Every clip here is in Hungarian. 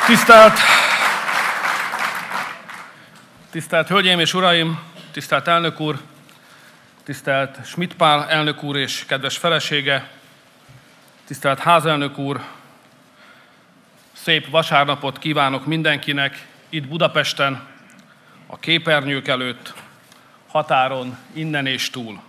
Tisztelt Hölgyeim és Uraim, tisztelt elnök úr, tisztelt Schmidt Pál elnök úr és kedves felesége, tisztelt házelnök úr, szép vasárnapot kívánok mindenkinek itt Budapesten, a képernyők előtt, határon, innen és túl.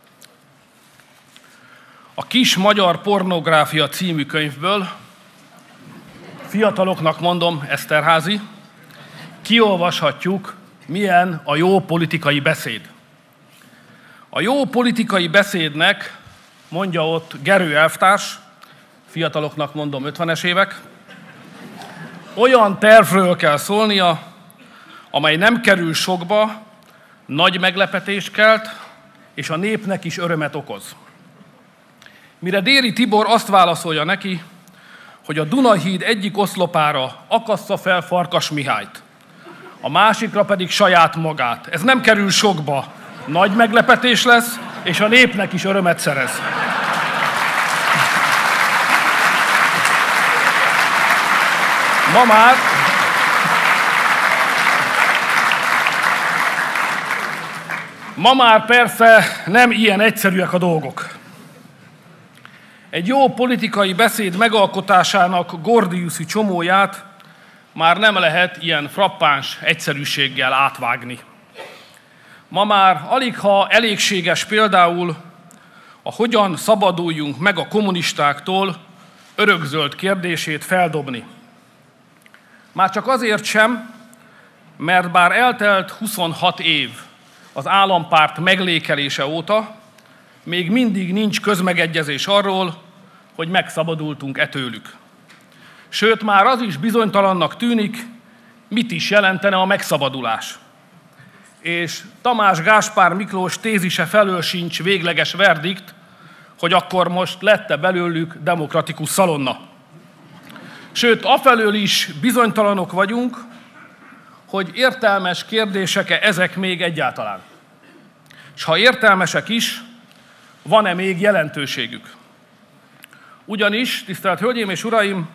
A Kis magyar pornográfia című könyvből, fiataloknak mondom, Eszterházy, kiolvashatjuk, milyen a jó politikai beszéd. A jó politikai beszédnek, mondja ott Gerő elvtárs, fiataloknak mondom 50-es évek, olyan tervről kell szólnia, amely nem kerül sokba, nagy meglepetést kelt, és a népnek is örömet okoz. Mire Déri Tibor azt válaszolja neki, hogy a Dunahíd egyik oszlopára akassza fel Farkas Mihályt, a másikra pedig saját magát. Ez nem kerül sokba, nagy meglepetés lesz, és a népnek is örömet szerez. Ma már persze nem ilyen egyszerűek a dolgok. Egy jó politikai beszéd megalkotásának gordiuszi csomóját már nem lehet ilyen frappáns egyszerűséggel átvágni. Ma már aligha elégséges például a hogyan szabaduljunk meg a kommunistáktól örökzöld kérdését feldobni. Már csak azért sem, mert bár eltelt 26 év az állampárt meglékelése óta, még mindig nincs közmegegyezés arról, hogy megszabadultunk tőlük. Sőt, már az is bizonytalannak tűnik, mit is jelentene a megszabadulás. És Tamás Gáspár Miklós tézise felől sincs végleges verdikt, hogy akkor most lett-e belőlük demokratikus szalonna. Sőt, afelől is bizonytalanok vagyunk, hogy értelmes kérdések-e ezek még egyáltalán. És ha értelmesek is, van-e még jelentőségük? Ugyanis, tisztelt Hölgyeim és Uraim,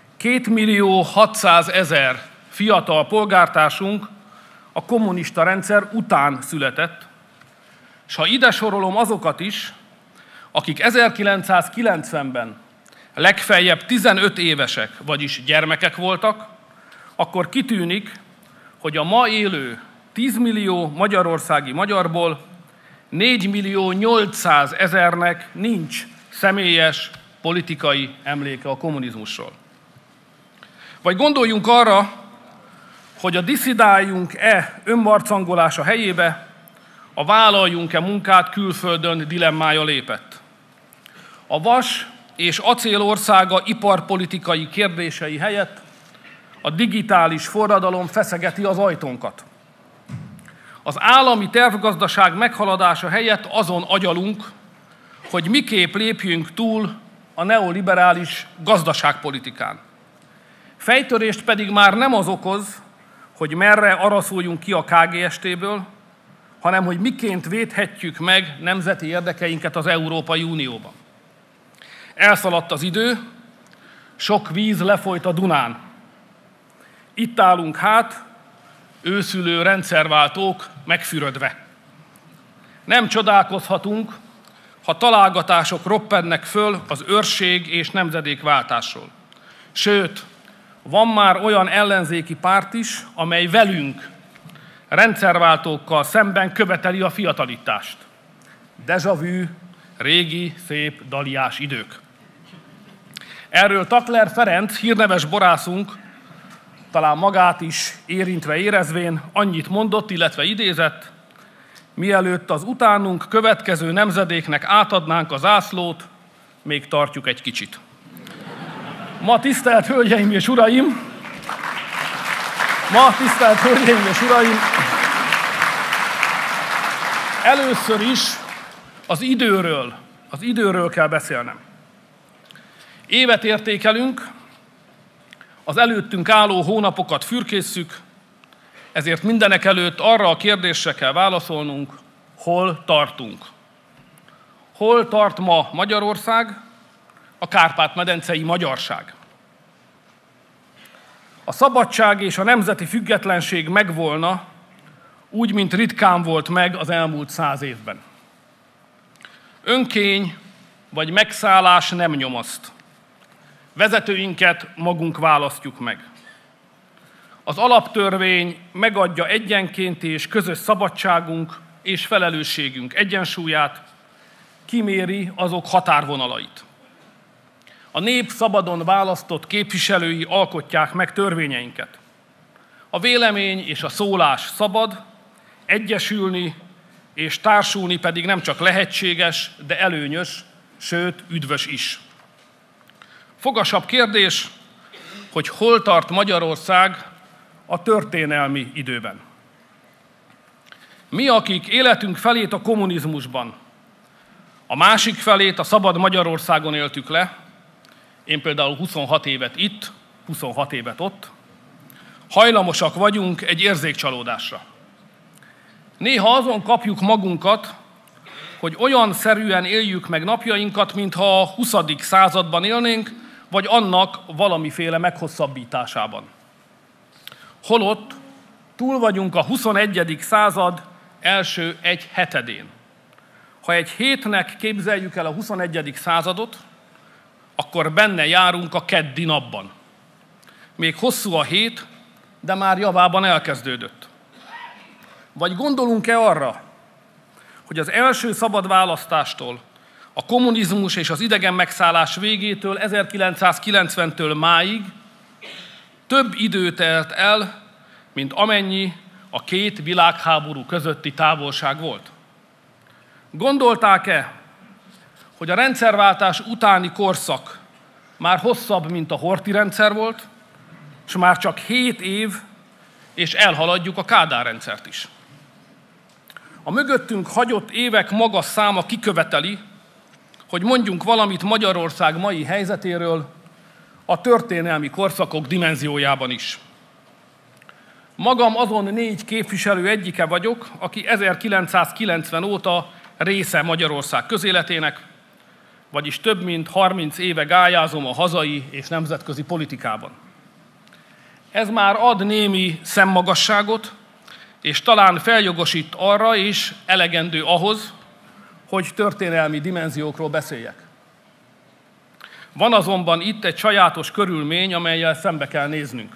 2 600 000 fiatal polgártársunk a kommunista rendszer után született, és ha ide sorolom azokat is, akik 1990-ben legfeljebb 15 évesek, vagyis gyermekek voltak, akkor kitűnik, hogy a ma élő 10 millió magyarországi magyarból 4 800 000-nek nincs személyes politikai emléke a kommunizmusról. Vagy gondoljunk arra, hogy a disszidáljunk-e önmarcangolása helyébe, a vállaljunk-e munkát külföldön dilemmája lépett. A vas és acél országa iparpolitikai kérdései helyett a digitális forradalom feszegeti az ajtónkat. Az állami tervgazdaság meghaladása helyett azon agyalunk, hogy miképp lépjünk túl a neoliberális gazdaságpolitikán. Fejtörést pedig már nem az okoz, hogy merre araszoljunk ki a KGST-ből, hanem hogy miként védhetjük meg nemzeti érdekeinket az Európai Unióban. Elszaladt az idő, sok víz lefolyt a Dunán. Itt állunk hát, őszülő rendszerváltók megfürödve. Nem csodálkozhatunk, ha találgatások roppennek föl az őrség és nemzedékváltásról. Sőt, van már olyan ellenzéki párt is, amely velünk, rendszerváltókkal szemben követeli a fiatalítást. Déjà vu, régi, szép, daliás idők. Erről Takler Ferenc, hírneves borászunk, talán magát is érintve érezvén annyit mondott, illetve idézett: mielőtt az utánunk következő nemzedéknek átadnánk a zászlót, még tartjuk egy kicsit. Ma, tisztelt Hölgyeim és Uraim, először is az időről kell beszélnem. Évet értékelünk, az előttünk álló hónapokat fürkésszük, ezért mindenekelőtt arra a kérdésre kell válaszolnunk, hol tartunk. Hol tart ma Magyarország, a kárpát-medencei magyarság? a szabadság és a nemzeti függetlenség megvolna, úgy, mint ritkán volt meg az elmúlt 100 évben. Önkény vagy megszállás nem nyomaszt. Vezetőinket magunk választjuk meg. Az alaptörvény megadja egyenként és közös szabadságunk és felelősségünk egyensúlyát, kiméri azok határvonalait. A nép szabadon választott képviselői alkotják meg törvényeinket. A vélemény és a szólás szabad, egyesülni és társulni pedig nem csak lehetséges, de előnyös, sőt üdvös is. Fogasabb kérdés, hogy hol tart Magyarország a történelmi időben. Mi, akik életünk felét a kommunizmusban, a másik felét a szabad Magyarországon éltük le, én például 26 évet itt, 26 évet ott, hajlamosak vagyunk egy érzékcsalódásra. Néha azon kapjuk magunkat, hogy olyan szerűen éljük meg napjainkat, mintha a 20. században élnénk, vagy annak valamiféle meghosszabbításában. Holott túl vagyunk a 21. század első egy hetedén. Ha egy hétnek képzeljük el a 21. századot, akkor benne járunk a keddi napban. Még hosszú a hét, de már javában elkezdődött. Vagy gondolunk-e arra, hogy az első szabad választástól, a kommunizmus és az idegen megszállás végétől, 1990-től máig több idő telt el, mint amennyi a két világháború közötti távolság volt? Gondolták-e, hogy a rendszerváltás utáni korszak már hosszabb, mint a Horthy rendszer volt, és már csak 7 év, és elhaladjuk a Kádár rendszert is? A mögöttünk hagyott évek magas száma kiköveteli, hogy mondjunk valamit Magyarország mai helyzetéről a történelmi korszakok dimenziójában is. Magam azon 4 képviselő egyike vagyok, aki 1990 óta része Magyarország közéletének, vagyis több mint 30 éve gályázom a hazai és nemzetközi politikában. Ez már ad némi szemmagasságot, és talán feljogosít arra is, elegendő ahhoz, hogy történelmi dimenziókról beszéljek. Van azonban itt egy sajátos körülmény, amellyel szembe kell néznünk.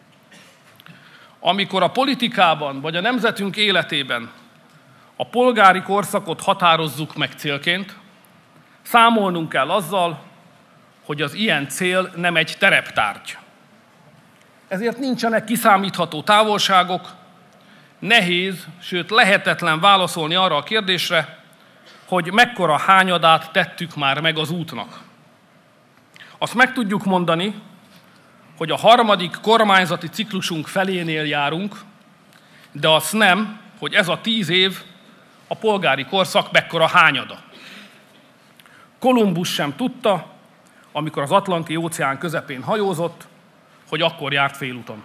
Amikor a politikában vagy a nemzetünk életében a polgári korszakot határozzuk meg célként, számolnunk kell azzal, hogy az ilyen cél nem egy tereptárgy. Ezért nincsenek kiszámítható távolságok, nehéz, sőt lehetetlen válaszolni arra a kérdésre, hogy mekkora hányadát tettük már meg az útnak. Azt meg tudjuk mondani, hogy a 3. kormányzati ciklusunk felénél járunk, de azt nem, hogy ez a 10 év a polgári korszak mekkora hányada. Kolumbusz sem tudta, amikor az Atlanti-óceán közepén hajózott, hogy akkor járt félúton.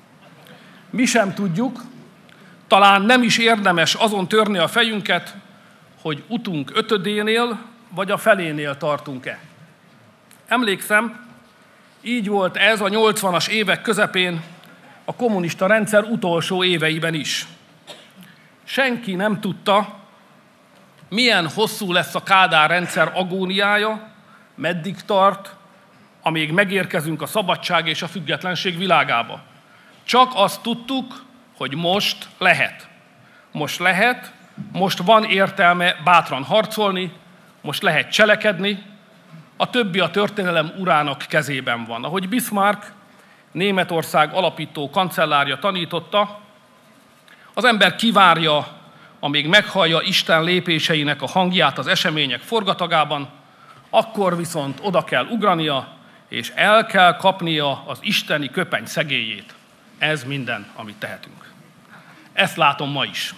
Mi sem tudjuk, talán nem is érdemes azon törni a fejünket, hogy utunk 5-énél vagy a felénél tartunk-e. Emlékszem, így volt ez a 80-as évek közepén a kommunista rendszer utolsó éveiben is. Senki nem tudta, milyen hosszú lesz a Kádár rendszer agóniája, meddig tart, amíg megérkezünk a szabadság és a függetlenség világába. Csak azt tudtuk, hogy most lehet. Most lehet, most van értelme bátran harcolni, most lehet cselekedni, a többi a történelem urának kezében van. Ahogy Bismarck, Németország alapító kancellárja tanította, az ember kivárja, amíg meghallja Isten lépéseinek a hangját az események forgatagában, akkor viszont oda kell ugrania, és el kell kapnia az isteni köpeny szegélyét. Ez minden, amit tehetünk. Ezt látom ma is.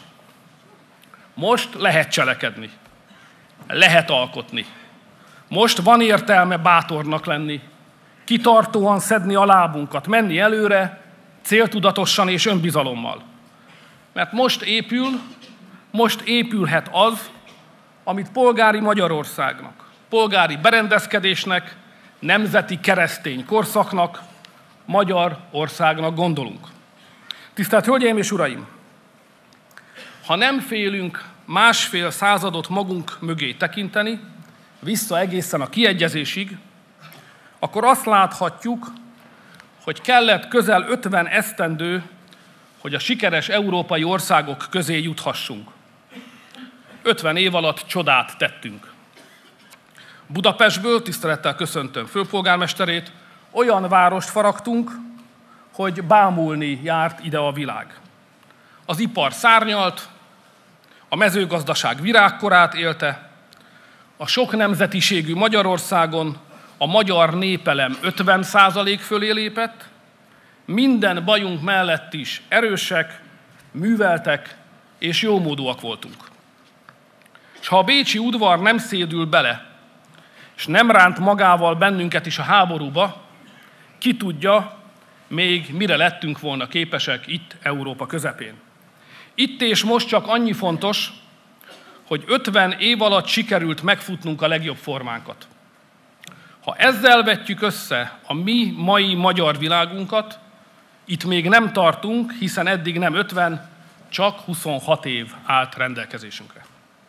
Most lehet cselekedni, lehet alkotni. Most van értelme bátornak lenni, kitartóan szedni a lábunkat, menni előre, céltudatosan és önbizalommal. Mert most épülhet az, amit polgári Magyarországnak, polgári berendezkedésnek, nemzeti keresztény korszaknak, magyar országnak gondolunk. Tisztelt Hölgyeim és Uraim! Ha nem félünk másfél századot magunk mögé tekinteni, vissza egészen a kiegyezésig, akkor azt láthatjuk, hogy kellett közel 50 esztendő, hogy a sikeres európai országok közé juthassunk. 50 év alatt csodát tettünk. Budapestből, tisztelettel köszöntöm főpolgármesterét, olyan várost faragtunk, hogy bámulni járt ide a világ. Az ipar szárnyalt, a mezőgazdaság virágkorát élte, a sok nemzetiségű Magyarországon a magyar népelem 50% fölé lépett, minden bajunk mellett is erősek, műveltek és jómódúak voltunk. És ha a bécsi udvar nem szédül bele, és nem ránt magával bennünket is a háborúba, ki tudja, még mire lettünk volna képesek itt Európa közepén. Itt és most csak annyi fontos, hogy 50 év alatt sikerült megfutnunk a legjobb formánkat. Ha ezzel vetjük össze a mi mai magyar világunkat, itt még nem tartunk, hiszen eddig nem 50, csak 26 év állt rendelkezésünkre.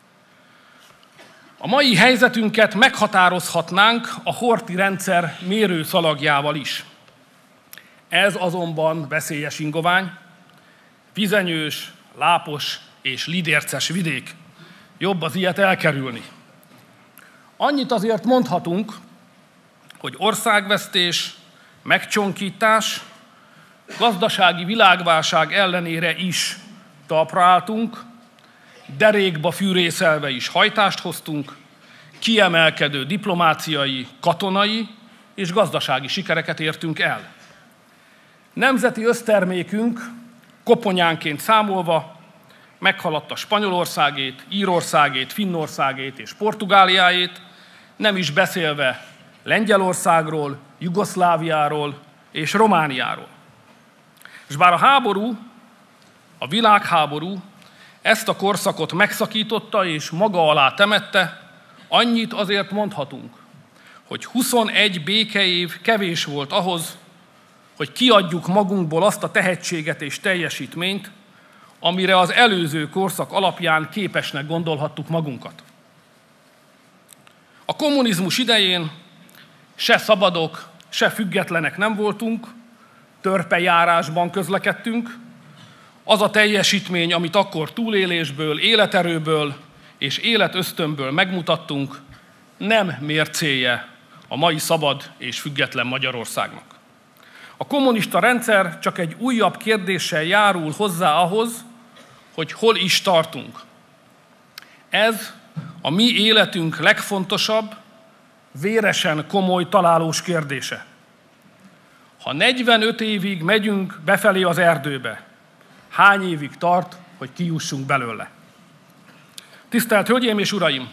A mai helyzetünket meghatározhatnánk a Horthy rendszer mérőszalagjával is. Ez azonban veszélyes ingovány, vizenyős, lápos és lidérces vidék. Jobb az ilyet elkerülni. Annyit azért mondhatunk, hogy országvesztés, megcsonkítás, gazdasági világválság ellenére is talpra álltunk, derékba fűrészelve is hajtást hoztunk, kiemelkedő diplomáciai, katonai és gazdasági sikereket értünk el. Nemzeti össztermékünk koponyánként számolva meghaladta Spanyolországét, Írországét, Finnországét és Portugáliáét, nem is beszélve Lengyelországról, Jugoszláviáról és Romániáról. És bár a háború, a világháború ezt a korszakot megszakította és maga alá temette, annyit azért mondhatunk, hogy 21 békeév kevés volt ahhoz, hogy kiadjuk magunkból azt a tehetséget és teljesítményt, amire az előző korszak alapján képesnek gondolhattuk magunkat. A kommunizmus idején se szabadok, se függetlenek nem voltunk, törpejárásban közlekedtünk. Az a teljesítmény, amit akkor túlélésből, életerőből és életösztönből megmutattunk, nem mércéje a mai szabad és független Magyarországnak. A kommunista rendszer csak egy újabb kérdéssel járul hozzá ahhoz, hogy hol is tartunk. Ez a mi életünk legfontosabb, véresen komoly találós kérdése. Ha 45 évig megyünk befelé az erdőbe, hány évig tart, hogy kijussunk belőle? Tisztelt Hölgyeim és Uraim!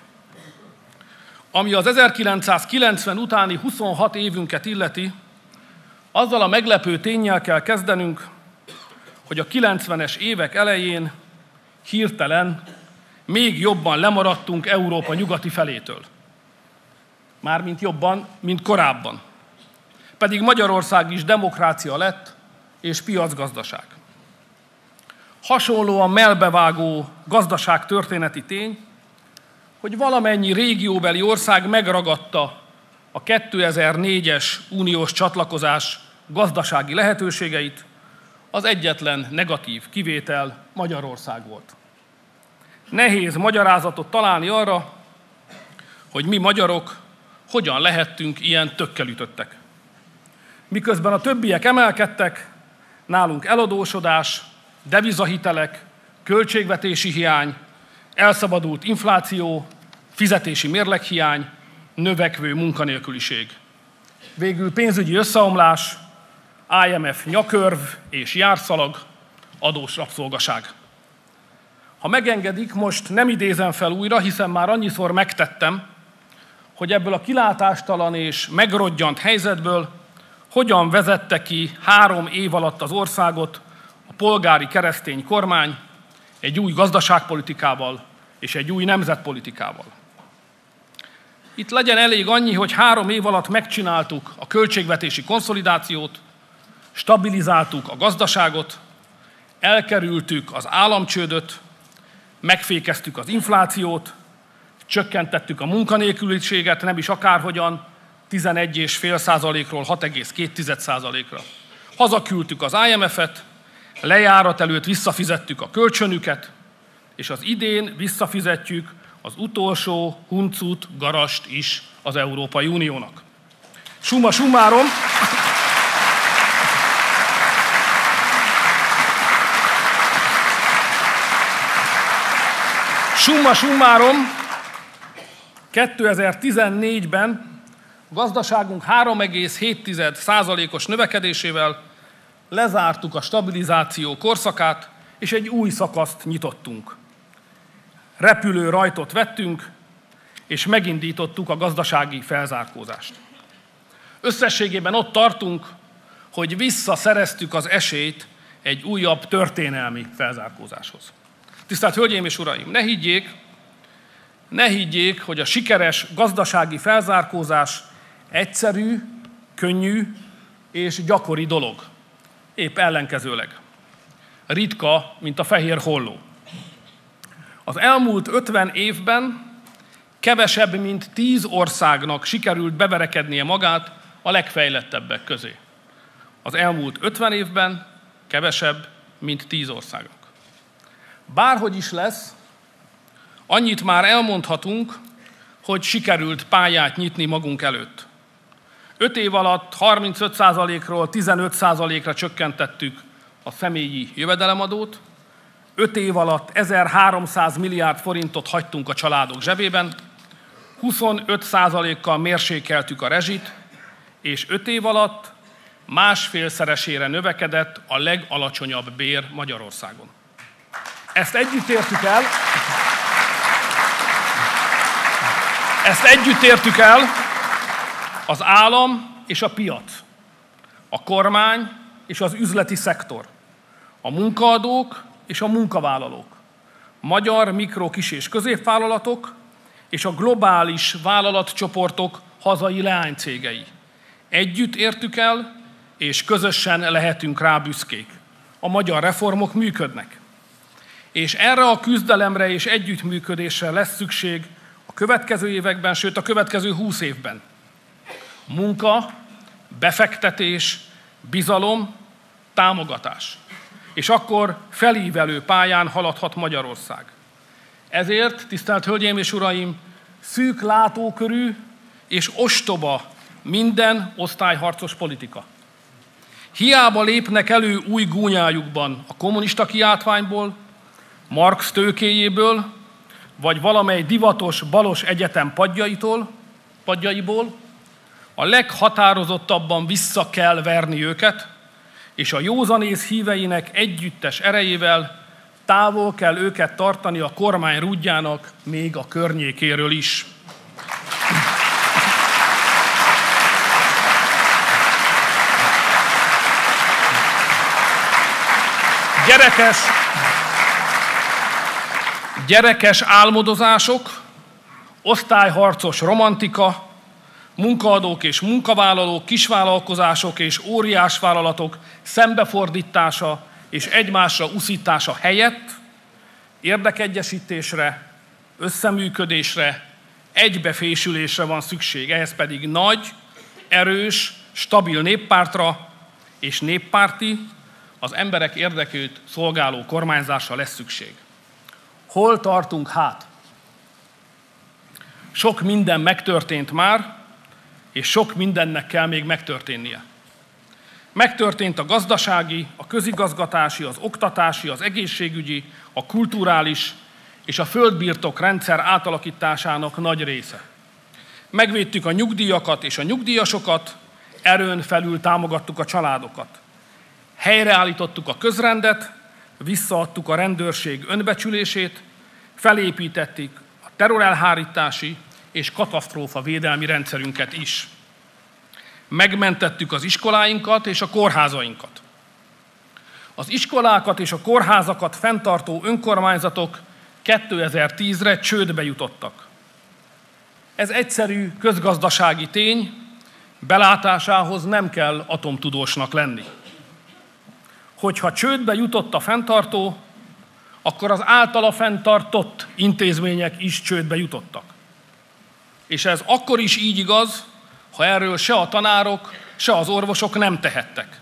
Ami az 1990 utáni 26 évünket illeti, azzal a meglepő ténnyel kell kezdenünk, hogy a 90-es évek elején hirtelen még jobban lemaradtunk Európa nyugati felétől. Mármint jobban, mint korábban. Pedig Magyarország is demokrácia lett, és piacgazdaság. Hasonlóan mellbevágó gazdaságtörténeti tény, hogy valamennyi régióbeli ország megragadta a 2004-es uniós csatlakozás gazdasági lehetőségeit, az egyetlen negatív kivétel Magyarország volt. Nehéz magyarázatot találni arra, hogy mi magyarok hogyan lehettünk ilyen tökkelütöttek. Miközben a többiek emelkedtek, nálunk eladósodás, devizahitelek, költségvetési hiány, elszabadult infláció, fizetési mérleghiány, növekvő munkanélküliség. Végül pénzügyi összeomlás, IMF nyakörv és járszalag, adós rabszolgaság. Ha megengedik, most nem idézem fel újra, hiszen már annyiszor megtettem, hogy ebből a kilátástalan és megrodjant helyzetből hogyan vezette ki 3 év alatt az országot a polgári keresztény kormány egy új gazdaságpolitikával és egy új nemzetpolitikával. Itt legyen elég annyi, hogy 3 év alatt megcsináltuk a költségvetési konszolidációt, stabilizáltuk a gazdaságot, elkerültük az államcsődöt, megfékeztük az inflációt, csökkentettük a munkanélküliséget, nem is akárhogyan, 11,5%-ról 6,2%-ra. Hazaküldtük az IMF-et, lejárat előtt visszafizettük a kölcsönüket, és az idén visszafizetjük az utolsó huncut, garast is az Európai Uniónak. Summa summarum, Summa summarum, 2014-ben gazdaságunk 3,7%-os növekedésével lezártuk a stabilizáció korszakát, és egy új szakaszt nyitottunk. Repülő rajtot vettünk, és megindítottuk a gazdasági felzárkózást. Összességében ott tartunk, hogy visszaszereztük az esélyt egy újabb történelmi felzárkózáshoz. Tisztelt Hölgyeim és Uraim, ne higgyék, hogy a sikeres gazdasági felzárkózás egyszerű, könnyű és gyakori dolog. Épp ellenkezőleg. Ritka, mint a fehér holló. Az elmúlt 50 évben kevesebb, mint 10 országnak sikerült beverekednie magát a legfejlettebbek közé. Az elmúlt 50 évben kevesebb, mint 10 országnak. Bárhogy is lesz, annyit már elmondhatunk, hogy sikerült pályát nyitni magunk előtt. 5 év alatt 35%-ról 15%-ra csökkentettük a személyi jövedelemadót, 5 év alatt 1300 milliárd forintot hagytunk a családok zsebében, 25%-kal mérsékeltük a rezsit, és 5 év alatt 1,5-szeresére növekedett a legalacsonyabb bér Magyarországon. Ezt együtt értük el az állam és a piac, a kormány és az üzleti szektor, a munkaadók és a munkavállalók, magyar mikro-, kis- és középvállalatok és a globális vállalatcsoportok hazai leánycégei. Együtt értük el, és közösen lehetünk rá büszkék. A magyar reformok működnek. És erre a küzdelemre és együttműködésre lesz szükség a következő években, sőt a következő 20 évben. Munka, befektetés, bizalom, támogatás. És akkor felívelő pályán haladhat Magyarország. Ezért, tisztelt Hölgyeim és Uraim, szűk látókörű és ostoba minden osztályharcos politika. Hiába lépnek elő új gúnyájukban a kommunista kiáltványból, Marx tőkéjéből, vagy valamely divatos balos egyetem padjaiból, a leghatározottabban vissza kell verni őket, és a józanész híveinek együttes erejével távol kell őket tartani a kormány rúdjának még a környékéről is. Gyerekes álmodozások, osztályharcos romantika, munkaadók és munkavállalók, kisvállalkozások és óriásvállalatok szembefordítása és egymásra uszítása helyett érdekegyesítésre, összeműködésre, egybefésülésre van szükség. Ehhez pedig nagy, erős, stabil néppártra és néppárti, az emberek érdekét szolgáló kormányzásra lesz szükség. Hol tartunk hát? Sok minden megtörtént már, és sok mindennek kell még megtörténnie. Megtörtént a gazdasági, a közigazgatási, az oktatási, az egészségügyi, a kulturális és a földbirtok rendszer átalakításának nagy része. Megvédtük a nyugdíjakat és a nyugdíjasokat, erőn felül támogattuk a családokat. Helyreállítottuk a közrendet, visszaadtuk a rendőrség önbecsülését, felépítettük a terrorelhárítási és katasztrófavédelmi rendszerünket is. Megmentettük az iskoláinkat és a kórházainkat. Az iskolákat és a kórházakat fenntartó önkormányzatok 2010-re csődbe jutottak. Ez egyszerű közgazdasági tény, belátásához nem kell atomtudósnak lenni. hogyha csődbe jutott a fenntartó, akkor az általa fenntartott intézmények is csődbe jutottak. És ez akkor is így igaz, ha erről se a tanárok, se az orvosok nem tehettek.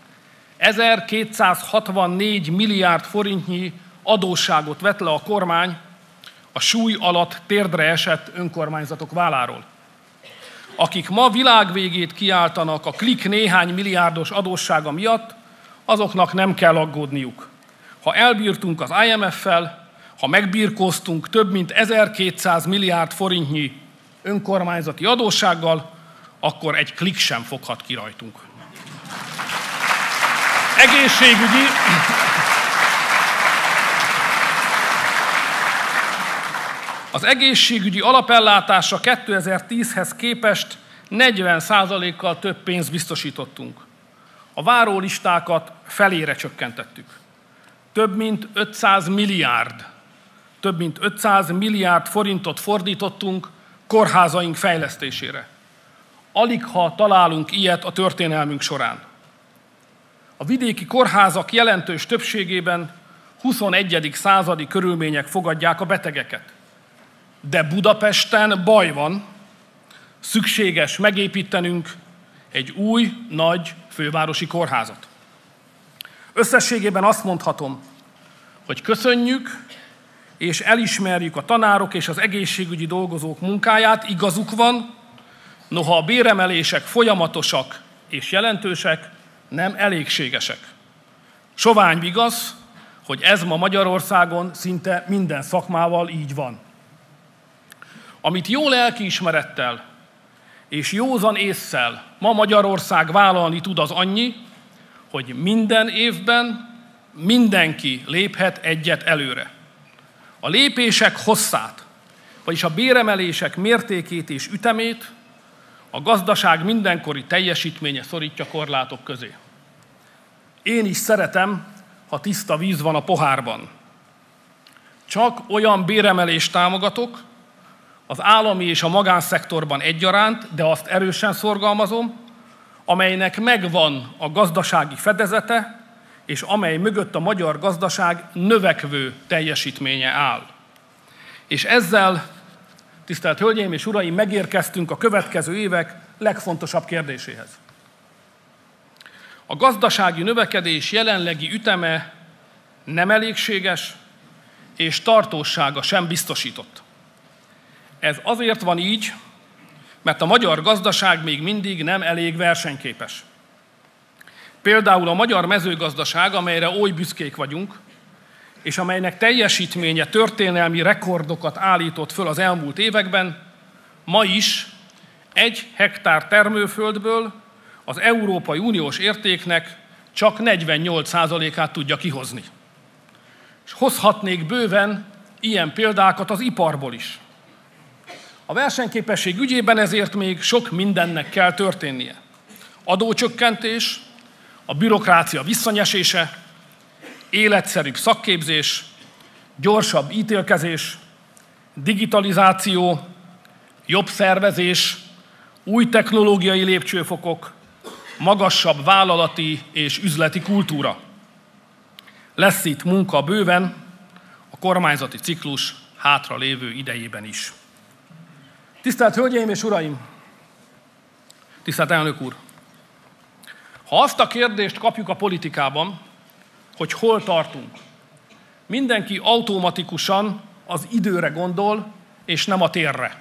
1264 milliárd forintnyi adósságot vett le a kormány a súly alatt térdre esett önkormányzatok válláról, akik ma világvégét kiáltanak a klik néhány milliárdos adóssága miatt, azoknak nem kell aggódniuk. Ha elbírtunk az IMF-fel, ha megbirkóztunk több mint 1200 milliárd forintnyi önkormányzati adóssággal, akkor egy klik sem foghat ki rajtunk. Az egészségügyi alapellátásra 2010-hez képest 40%-kal több pénzt biztosítottunk. A várólistákat felére csökkentettük. Több mint 500 milliárd forintot fordítottunk kórházaink fejlesztésére. Aligha találunk ilyet a történelmünk során. A vidéki kórházak jelentős többségében 21. századi körülmények fogadják a betegeket. De Budapesten baj van, szükséges megépítenünk egy új, nagy fővárosi kórházat. Összességében azt mondhatom, hogy köszönjük és elismerjük a tanárok és az egészségügyi dolgozók munkáját, igazuk van, noha a béremelések folyamatosak és jelentősek, nem elégségesek. Sovány igaz, hogy ez ma Magyarországon szinte minden szakmával így van. Amit jó lelkiismerettel és józan ésszel ma Magyarország vállalni tud, az annyi, hogy minden évben mindenki léphet egyet előre. A lépések hosszát, vagyis a béremelések mértékét és ütemét a gazdaság mindenkori teljesítménye szorítja korlátok közé. Én is szeretem, ha tiszta víz van a pohárban. Csak olyan béremelést támogatok, az állami és a magánszektorban egyaránt, de azt erősen szorgalmazom, amelynek megvan a gazdasági fedezete, és amely mögött a magyar gazdaság növekvő teljesítménye áll. És ezzel, tisztelt Hölgyeim és Uraim, megérkeztünk a következő évek legfontosabb kérdéséhez. A gazdasági növekedés jelenlegi üteme nem elégséges, és tartósága sem biztosított. Ez azért van így, mert a magyar gazdaság még mindig nem elég versenyképes. Például a magyar mezőgazdaság, amelyre oly büszkék vagyunk, és amelynek teljesítménye történelmi rekordokat állított föl az elmúlt években, ma is 1 hektár termőföldből az Európai Uniós értéknek csak 48%-át tudja kihozni. És hozhatnék bőven ilyen példákat az iparból is. A versenyképesség ügyében ezért még sok mindennek kell történnie. Adócsökkentés, a bürokrácia visszanyesése, életszerűbb szakképzés, gyorsabb ítélkezés, digitalizáció, jobb szervezés, új technológiai lépcsőfokok, magasabb vállalati és üzleti kultúra. Lesz itt munka bőven a kormányzati ciklus hátra lévő idejében is. Tisztelt Hölgyeim és Uraim! Tisztelt Elnök úr! Ha azt a kérdést kapjuk a politikában, hogy hol tartunk, mindenki automatikusan az időre gondol, és nem a térre.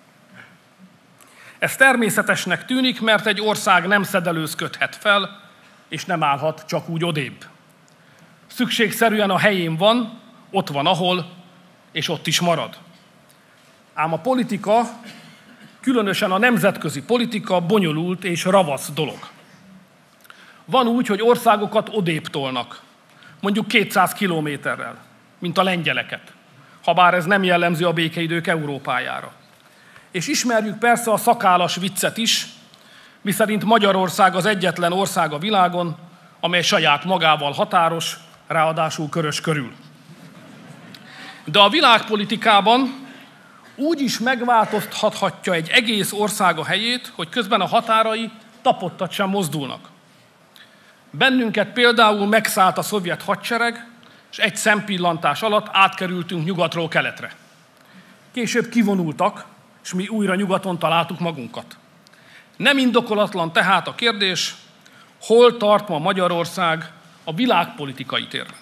Ez természetesnek tűnik, mert egy ország nem szedelőzködhet fel, és nem állhat csak úgy odébb. Szükségszerűen a helyén van, ott van ahol, és ott is marad. Ám a politika, különösen a nemzetközi politika bonyolult és ravasz dolog. Van úgy, hogy országokat odébb tolnak, mondjuk 200 kilométerrel, mint a lengyeleket, habár ez nem jellemző a békeidők Európájára. És ismerjük persze a szakállas viccet is, miszerint Magyarország az egyetlen ország a világon, amely saját magával határos, ráadásul körös körül. De a világpolitikában úgy is megváltoztathatja egy egész ország a helyét, hogy közben a határai tapodtat sem mozdulnak. Bennünket például megszállt a szovjet hadsereg, és egy szempillantás alatt átkerültünk nyugatról keletre. Később kivonultak, és mi újra nyugaton találtuk magunkat. Nem indokolatlan tehát a kérdés, hol tart ma Magyarország a világpolitikai térben.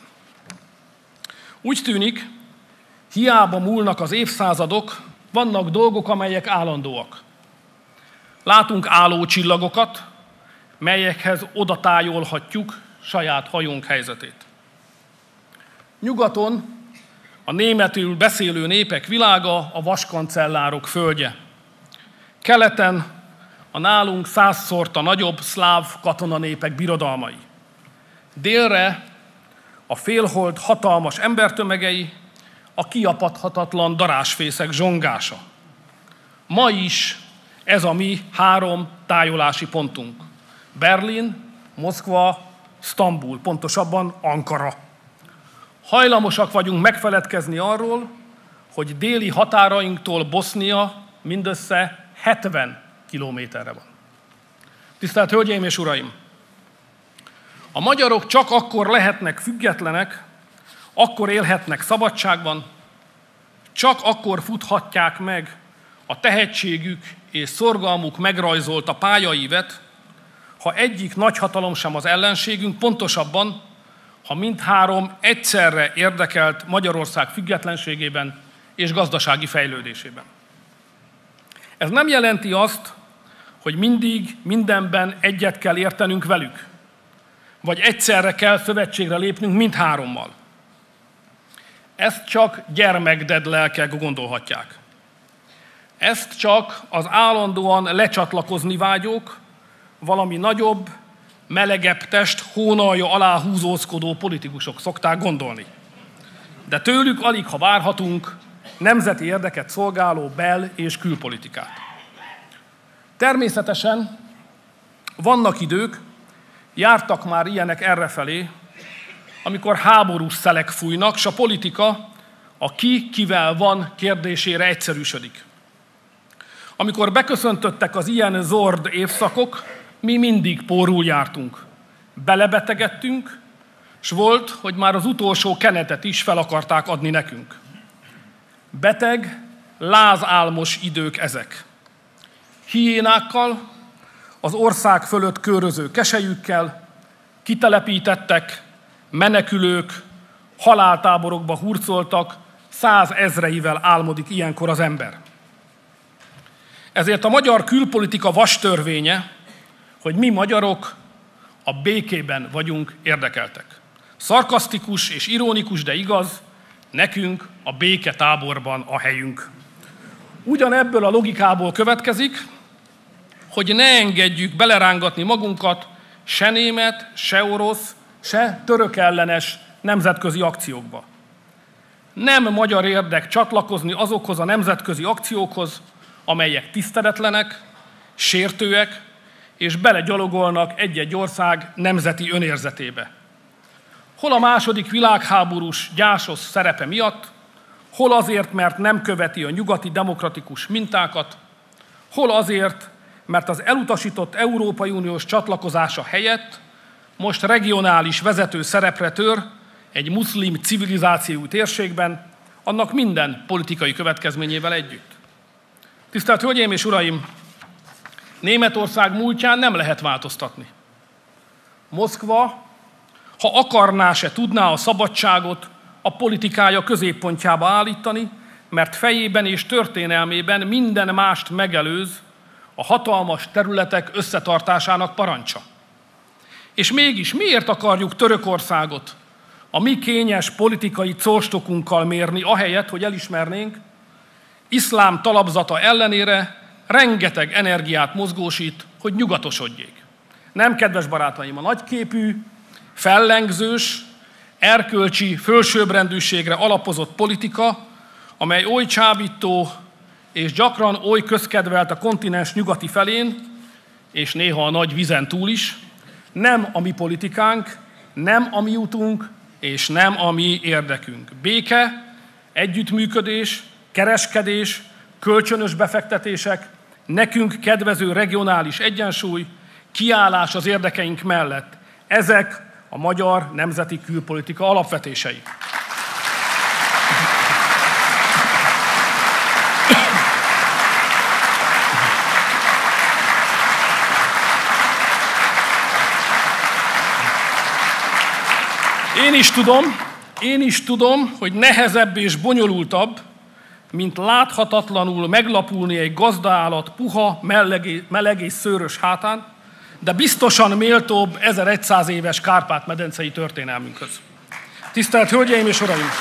Úgy tűnik, hiába múlnak az évszázadok, vannak dolgok, amelyek állandóak. Látunk állócsillagokat, melyekhez odatájolhatjuk saját hajónk helyzetét. Nyugaton a németül beszélő népek világa a vaskancellárok földje. Keleten a nálunk 100-szorta nagyobb szláv katonanépek birodalmai. Délre a félhold hatalmas embertömegei, a kiapadhatatlan darázsfészek zsongása. Ma is ez a mi 3 tájolási pontunk. Berlin, Moszkva, Sztambul, pontosabban Ankara. Hajlamosak vagyunk megfeledkezni arról, hogy déli határainktól Bosznia mindössze 70 kilométerre van. Tisztelt Hölgyeim és Uraim! A magyarok csak akkor lehetnek függetlenek, akkor élhetnek szabadságban, csak akkor futhatják meg a tehetségük és szorgalmuk megrajzolta pályaívet, ha egyik nagyhatalom sem az ellenségünk, pontosabban, ha mindhárom egyszerre érdekelt Magyarország függetlenségében és gazdasági fejlődésében. Ez nem jelenti azt, hogy mindig mindenben egyet kell értenünk velük, vagy egyszerre kell szövetségre lépnünk mindhárommal. Ezt csak gyermekded lelkek gondolhatják. Ezt csak az állandóan lecsatlakozni vágyók, valami nagyobb, melegebb test hónalja alá húzózkodó politikusok szokták gondolni. De tőlük alig ha várhatunk nemzeti érdeket szolgáló bel- és külpolitikát. Természetesen vannak idők, jártak már ilyenek errefelé, amikor háborús szelek fújnak, s a politika a ki kivel van kérdésére egyszerűsödik. Amikor beköszöntöttek az ilyen zord évszakok, mi mindig pórul jártunk. Belebetegedtünk, s volt, hogy már az utolsó kenetet is fel akarták adni nekünk. Beteg, lázálmos idők ezek. Hiénákkal, az ország fölött köröző keselyükkel, kitelepítettek, menekülők, haláltáborokba hurcoltak, 100 000-eivel álmodik ilyenkor az ember. Ezért a magyar külpolitika vastörvénye, hogy mi magyarok a békében vagyunk érdekeltek. Szarkasztikus és ironikus, de igaz, nekünk a béketáborban a helyünk. Ugyanebből a logikából következik, hogy ne engedjük belerángatni magunkat se német, se orosz, se török ellenes nemzetközi akciókba. Nem magyar érdek csatlakozni azokhoz a nemzetközi akciókhoz, amelyek tiszteletlenek, sértőek, és belegyalogolnak egy-egy ország nemzeti önérzetébe. Hol a második világháborús gyászos szerepe miatt, hol azért, mert nem követi a nyugati demokratikus mintákat, hol azért, mert az elutasított Európai Uniós csatlakozása helyett most regionális vezető szerepre tör egy muszlim civilizációjú térségben, annak minden politikai következményével együtt. Tisztelt Hölgyeim és Uraim! Németország múltján nem lehet változtatni. Moszkva, ha akarná, se tudná a szabadságot a politikája középpontjába állítani, mert fejében és történelmében minden mást megelőz a hatalmas területek összetartásának parancsa. És mégis miért akarjuk Törökországot a mi kényes politikai cóstokunkkal mérni, ahelyett, hogy elismernénk, iszlám talapzata ellenére rengeteg energiát mozgósít, hogy nyugatosodjék. Nem, kedves barátaim, a nagyképű, fellengzős, erkölcsi fölsőbbrendűségre alapozott politika, amely oly csábító és gyakran oly közkedvelt a kontinens nyugati felén, és néha a nagy vízen túl is, nem a mi politikánk, nem a mi utunk, és nem a mi érdekünk. Béke, együttműködés, kereskedés, kölcsönös befektetések, nekünk kedvező regionális egyensúly, kiállás az érdekeink mellett. Ezek a magyar nemzeti külpolitika alapvetései. Én is tudom, hogy nehezebb és bonyolultabb, mint láthatatlanul meglapulni egy gazdaállat puha, meleg és szőrös hátán, de biztosan méltóbb 1100 éves Kárpát-medencei történelmünkhöz. Tisztelt Hölgyeim és Uraim!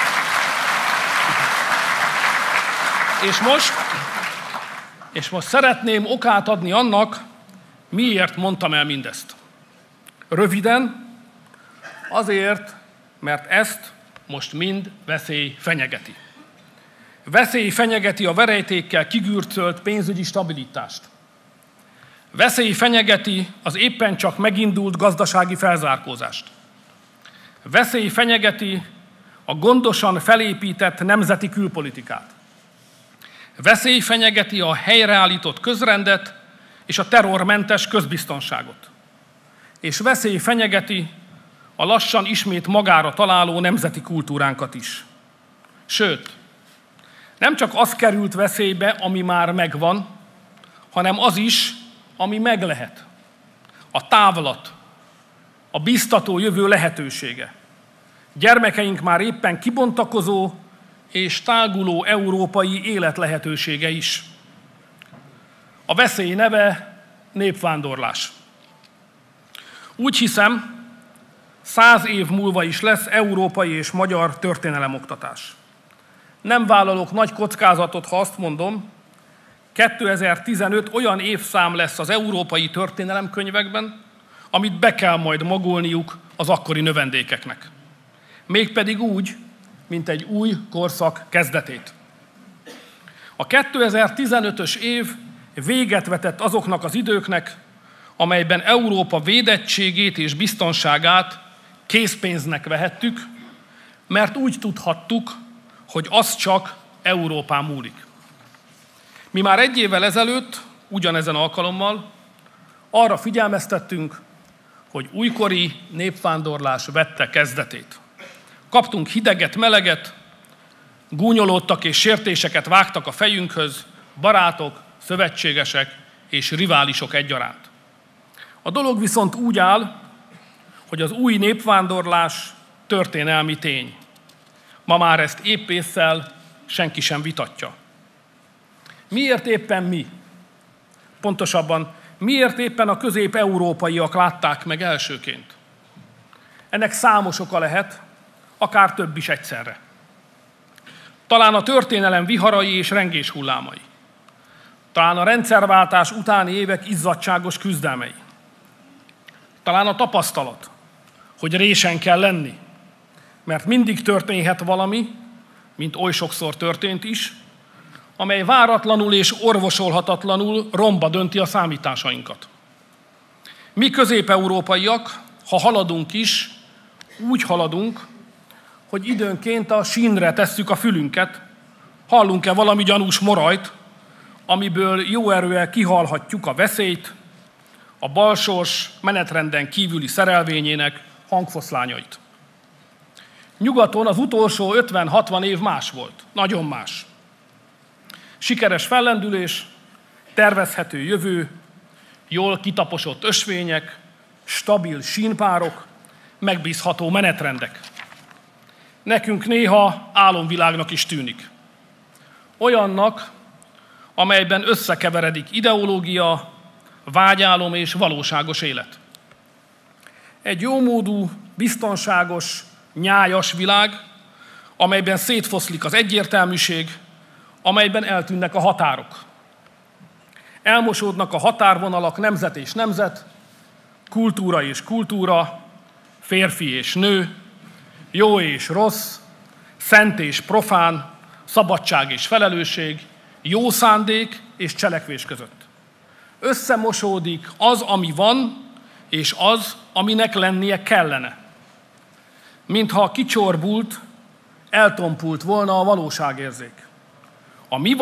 És most szeretném okát adni annak, miért mondtam el mindezt. Röviden, azért, mert ezt most mind veszély fenyegeti. Veszély fenyegeti a verejtékkel kigürcölt pénzügyi stabilitást. Veszély fenyegeti az éppen csak megindult gazdasági felzárkózást. Veszély fenyegeti a gondosan felépített nemzeti külpolitikát. Veszély fenyegeti a helyreállított közrendet és a terrormentes közbiztonságot. És veszély fenyegeti a lassan ismét magára találó nemzeti kultúránkat is. Sőt, nem csak az került veszélybe, ami már megvan, hanem az is, ami meg lehet. A távlat, a biztató jövő lehetősége. Gyermekeink már éppen kibontakozó és táguló európai élet lehetősége is. A veszély neve népvándorlás. Úgy hiszem, 100 év múlva is lesz európai és magyar történelemoktatás. Nem vállalok nagy kockázatot, ha azt mondom, 2015 olyan évszám lesz az európai történelemkönyvekben, amit be kell majd magolniuk az akkori növendékeknek. Mégpedig úgy, mint egy új korszak kezdetét. A 2015-ös év véget vetett azoknak az időknek, amelyben Európa védettségét és biztonságát készpénznek vehettük, mert úgy tudhattuk, hogy az csak Európán múlik. Mi már egy évvel ezelőtt, ugyanezen alkalommal arra figyelmeztettünk, hogy újkori népvándorlás vette kezdetét. Kaptunk hideget, meleget, gúnyolódtak és sértéseket vágtak a fejünkhöz, barátok, szövetségesek és riválisok egyaránt. A dolog viszont úgy áll, hogy az új népvándorlás történelmi tény. Ma már ezt épp ésszel senki sem vitatja. Miért éppen mi? Pontosabban, miért éppen a közép-európaiak látták meg elsőként? Ennek számos oka lehet, akár több is egyszerre. Talán a történelem viharai és rengés hullámai. Talán a rendszerváltás utáni évek izzadságos küzdelmei. Talán a tapasztalat, hogy résen kell lenni, mert mindig történhet valami, mint oly sokszor történt is, amely váratlanul és orvosolhatatlanul romba dönti a számításainkat. Mi közép-európaiak, ha haladunk is, úgy haladunk, hogy időnként a sínre tesszük a fülünket, hallunk-e valami gyanús morajt, amiből jó erővel kihallhatjuk a veszélyt, a balsors menetrenden kívüli szerelvényének hangfoszlányait. Nyugaton az utolsó 50-60 év más volt, nagyon más. Sikeres fellendülés, tervezhető jövő, jól kitaposott ösvények, stabil sínpárok, megbízható menetrendek. Nekünk néha álomvilágnak is tűnik. Olyannak, amelyben összekeveredik ideológia, vágyálom és valóságos élet. Egy jómódú, biztonságos, nyájas világ, amelyben szétfoszlik az egyértelműség, amelyben eltűnnek a határok. Elmosódnak a határvonalak nemzet és nemzet, kultúra és kultúra, férfi és nő, jó és rossz, szent és profán, szabadság és felelősség, jó szándék és cselekvés között. Összemosódik az, ami van, és az, aminek lennie kellene. Mintha kicsorbult, eltompult volna a valóságérzék. A mi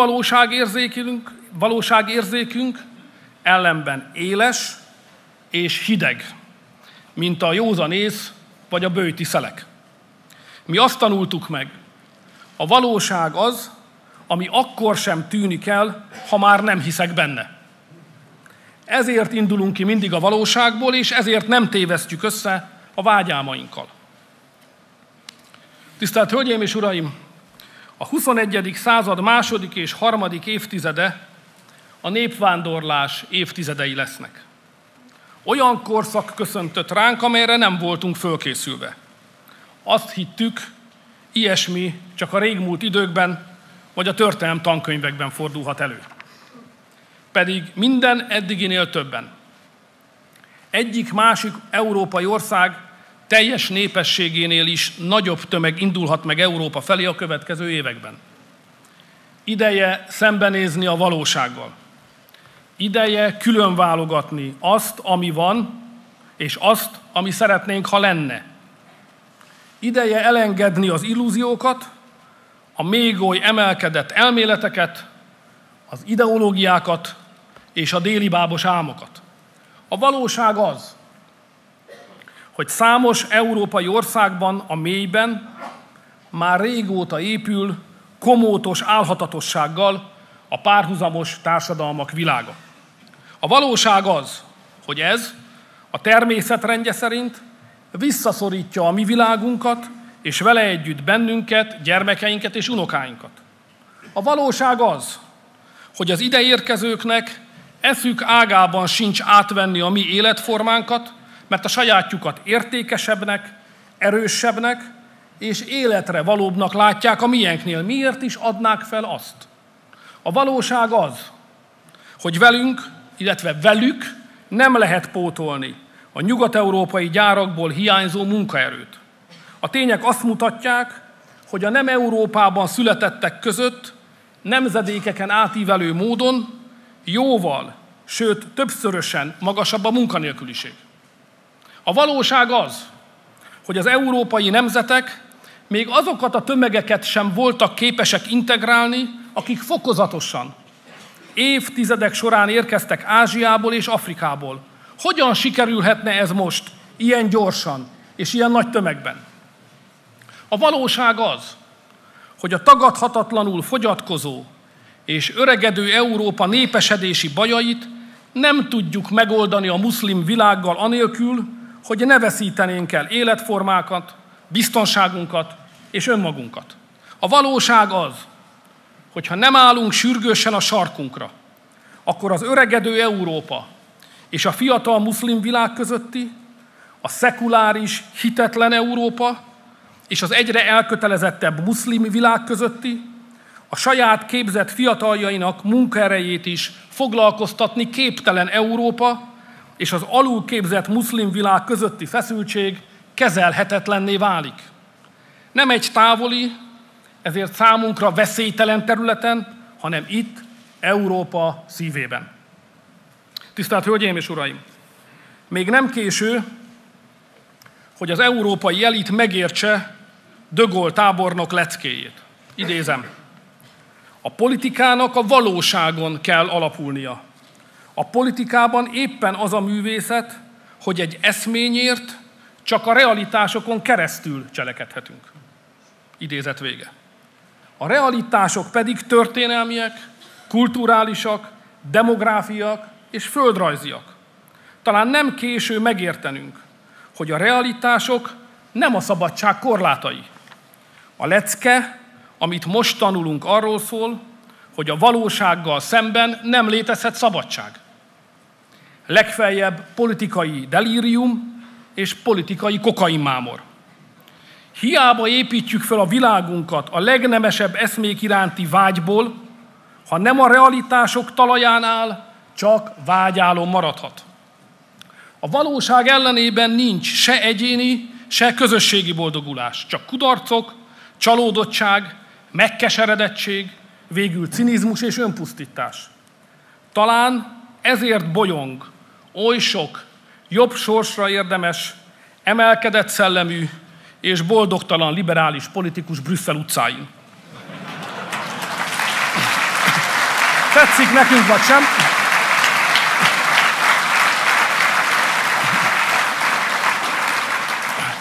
valóságérzékünk ellenben éles és hideg. mint a józanész vagy a böjti szelek. Mi azt tanultuk meg, a valóság az, ami akkor sem tűnik el, ha már nem hiszek benne. Ezért indulunk ki mindig a valóságból, és ezért nem tévesztjük össze a vágyálmainkkal. Tisztelt Hölgyeim és Uraim! A 21. század második és harmadik évtizede a népvándorlás évtizedei lesznek. Olyan korszak köszöntött ránk, amelyre nem voltunk fölkészülve. Azt hittük, ilyesmi csak a régmúlt időkben vagy a történelem tankönyvekben fordulhat elő. Pedig minden eddiginél többen. Egyik-másik európai ország teljes népességénél is nagyobb tömeg indulhat meg Európa felé a következő években. Ideje szembenézni a valósággal. Ideje különválogatni azt, ami van, és azt, ami szeretnénk, ha lenne. Ideje elengedni az illúziókat, a még oly emelkedett elméleteket, az ideológiákat és a délibábos álmokat. A valóság az, hogy számos európai országban a mélyben már régóta épül komótos álhatatossággal a párhuzamos társadalmak világa. A valóság az, hogy ez a természetrendje szerint visszaszorítja a mi világunkat, és vele együtt bennünket, gyermekeinket és unokáinkat. A valóság az, hogy az ideérkezőknek eszük ágában sincs átvenni a mi életformánkat, mert a sajátjukat értékesebbnek, erősebbnek és életre valóbbnak látják a miénknél. Miért is adnák fel azt? A valóság az, hogy velünk, illetve velük nem lehet pótolni a nyugat-európai gyárakból hiányzó munkaerőt. A tények azt mutatják, hogy a nem Európában születettek között nemzedékeken átívelő módon jóval, sőt többszörösen magasabb a munkanélküliség. A valóság az, hogy az európai nemzetek még azokat a tömegeket sem voltak képesek integrálni, akik fokozatosan, évtizedek során érkeztek Ázsiából és Afrikából. Hogyan sikerülhetne ez most ilyen gyorsan és ilyen nagy tömegben? A valóság az, hogy a tagadhatatlanul fogyatkozó és öregedő Európa népesedési bajait nem tudjuk megoldani a muszlim világgal anélkül, hogy ne veszítenénk el életformákat, biztonságunkat és önmagunkat. A valóság az, hogyha nem állunk sürgősen a sarkunkra, akkor az öregedő Európa és a fiatal muszlim világ közötti, a szekuláris, hitetlen Európa és az egyre elkötelezettebb muszlim világ közötti, a saját képzett fiataljainak munkaerejét is foglalkoztatni képtelen Európa és az alulképzett muszlim világ közötti feszültség kezelhetetlenné válik. Nem egy távoli, ezért számunkra veszélytelen területen, hanem itt, Európa szívében. Tisztelt Hölgyeim és Uraim! Még nem késő, hogy az európai elit megértse de Gaulle tábornok leckéjét. Idézem. A politikának a valóságon kell alapulnia. A politikában éppen az a művészet, hogy egy eszményért csak a realitásokon keresztül cselekedhetünk. Idézet vége. A realitások pedig történelmiek, kulturálisak, demográfiak és földrajziak. Talán nem késő megértenünk, hogy a realitások nem a szabadság korlátai. A lecke, amit most tanulunk, arról szól, hogy a valósággal szemben nem létezhet szabadság. Legfeljebb politikai delírium és politikai kokainmámor. Hiába építjük fel a világunkat a legnemesebb eszmék iránti vágyból, ha nem a realitások talaján áll, csak vágyálom maradhat. A valóság ellenében nincs se egyéni, se közösségi boldogulás, csak kudarcok, csalódottság, megkeseredettség, végül cinizmus és önpusztítás. Talán ezért bolyong oly sok jobb sorsra érdemes, emelkedett szellemű és boldogtalan liberális politikus Brüsszel utcáin. Tetszik nekünk vagy sem?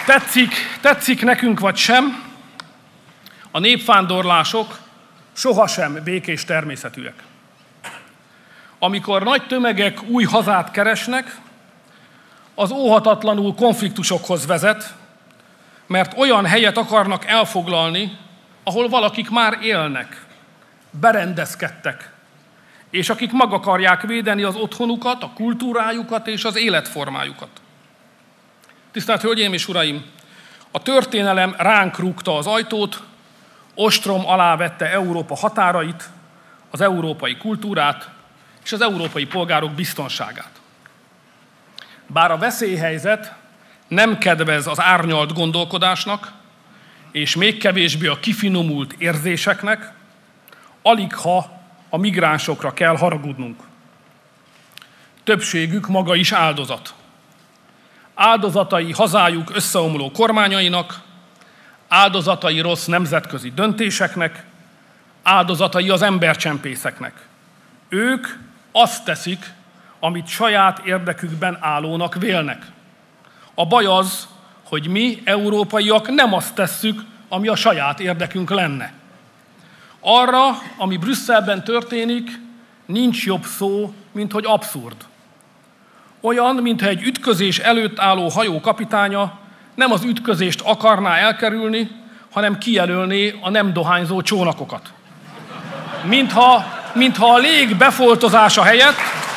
Tetszik nekünk vagy sem, a népvándorlások sohasem békés természetűek. Amikor nagy tömegek új hazát keresnek, az óhatatlanul konfliktusokhoz vezet, mert olyan helyet akarnak elfoglalni, ahol valakik már élnek, berendezkedtek, és akik meg akarják védeni az otthonukat, a kultúrájukat és az életformájukat. Tisztelt Hölgyeim és Uraim! A történelem ránk rúgta az ajtót, ostrom alá vette Európa határait, az európai kultúrát és az európai polgárok biztonságát. Bár a veszélyhelyzet nem kedvez az árnyalt gondolkodásnak, és még kevésbé a kifinomult érzéseknek, aligha a migránsokra kell haragudnunk. Többségük maga is áldozat. Áldozatai hazájuk összeomló kormányainak, áldozatai rossz nemzetközi döntéseknek, áldozatai az embercsempészeknek. Ők azt teszik, amit saját érdekükben állónak vélnek. A baj az, hogy mi, európaiak nem azt tesszük, ami a saját érdekünk lenne. Arra, ami Brüsszelben történik, nincs jobb szó, mint hogy abszurd. Olyan, mintha egy ütközés előtt álló hajó kapitánya nem az ütközést akarná elkerülni, hanem kijelölné a nem dohányzó csónakokat. Mintha a lég befoltozása helyett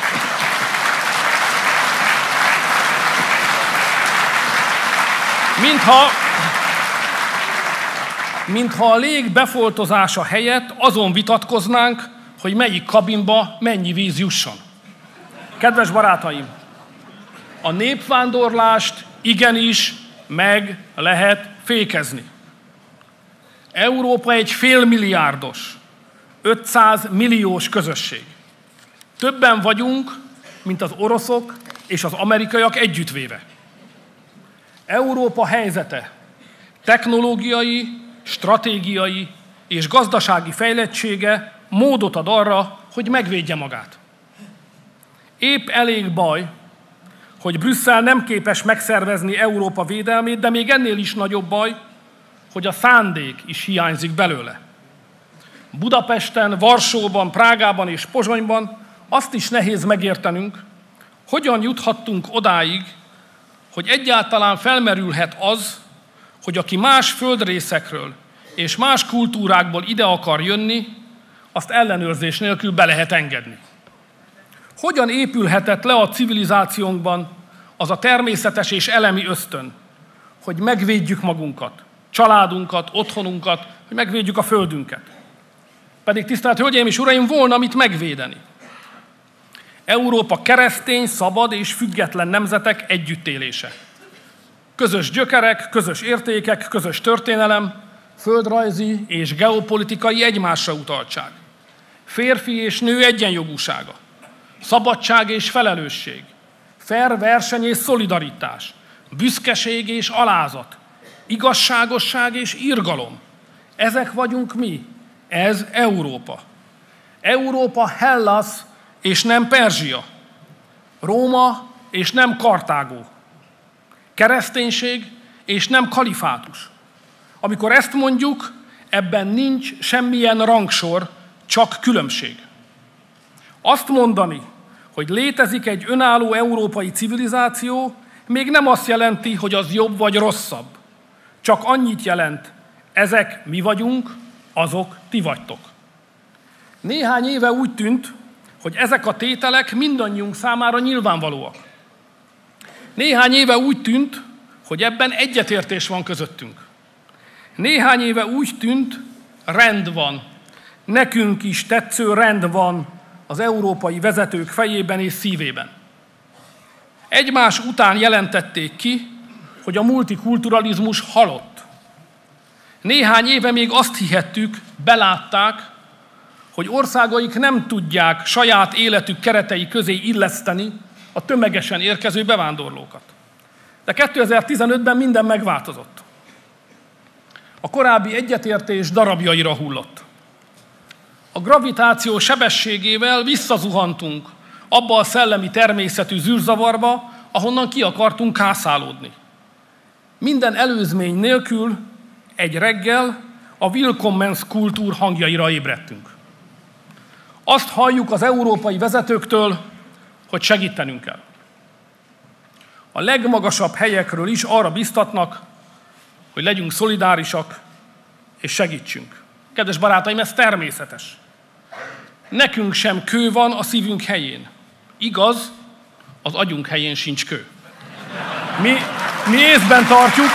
mintha a lég befoltozása helyett azon vitatkoznánk, hogy melyik kabinba mennyi víz jusson. Kedves barátaim, a népvándorlást igenis meg lehet fékezni. Európa egy félmilliárdos, 500 milliós közösség. Többen vagyunk, mint az oroszok és az amerikaiak együttvéve. Európa helyzete, technológiai, stratégiai és gazdasági fejlettsége módot ad arra, hogy megvédje magát. Épp elég baj, hogy Brüsszel nem képes megszervezni Európa védelmét, de még ennél is nagyobb baj, hogy a szándék is hiányzik belőle. Budapesten, Varsóban, Prágában és Pozsonyban azt is nehéz megértenünk, hogyan juthattunk odáig, hogy egyáltalán felmerülhet az, hogy aki más földrészekről és más kultúrákból ide akar jönni, azt ellenőrzés nélkül be lehet engedni. Hogyan épülhetett le a civilizációnkban az a természetes és elemi ösztön, hogy megvédjük magunkat, családunkat, otthonunkat, hogy megvédjük a földünket. Pedig, tisztelt Hölgyeim és Uraim, volna mit megvédeni. Európa keresztény, szabad és független nemzetek együttélése. Közös gyökerek, közös értékek, közös történelem, földrajzi és geopolitikai egymásra utaltság. Férfi és nő egyenjogúsága. Szabadság és felelősség. Fair verseny és szolidaritás. Büszkeség és alázat. Igazságosság és irgalom. Ezek vagyunk mi. Ez Európa. Európa Hellas és nem Perzsia. Róma és nem Kartágó. Kereszténység és nem kalifátus. Amikor ezt mondjuk, ebben nincs semmilyen rangsor, csak különbség. Azt mondani, hogy létezik egy önálló európai civilizáció, még nem azt jelenti, hogy az jobb vagy rosszabb. Csak annyit jelent, ezek mi vagyunk, azok ti vagytok. Néhány éve úgy tűnt, hogy ezek a tételek mindannyiunk számára nyilvánvalóak. Néhány éve úgy tűnt, hogy ebben egyetértés van közöttünk. Néhány éve úgy tűnt, rend van. Nekünk is tetsző rend van az európai vezetők fejében és szívében. Egymás után jelentették ki, hogy a multikulturalizmus halott. Néhány éve még azt hihettük, belátták, hogy országaik nem tudják saját életük keretei közé illeszteni a tömegesen érkező bevándorlókat. De 2015-ben minden megváltozott. A korábbi egyetértés darabjaira hullott. A gravitáció sebességével visszazuhantunk abba a szellemi természetű zűrzavarba, ahonnan ki akartunk kászálódni. minden előzmény nélkül egy reggel a Willkommens kultúr hangjaira ébredtünk. Azt halljuk az európai vezetőktől, hogy segítenünk kell. A legmagasabb helyekről is arra biztatnak, hogy legyünk szolidárisak és segítsünk. Kedves barátaim, ez természetes. Nekünk sem kő van a szívünk helyén. Igaz, az agyunk helyén sincs kő. Mi észben tartjuk,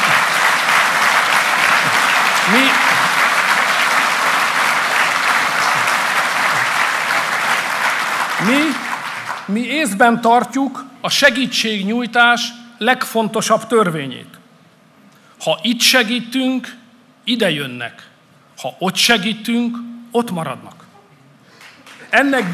mi észben tartjuk a segítségnyújtás legfontosabb törvényét. Ha itt segítünk, ide jönnek. Ha ott segítünk, ott maradnak. Ennek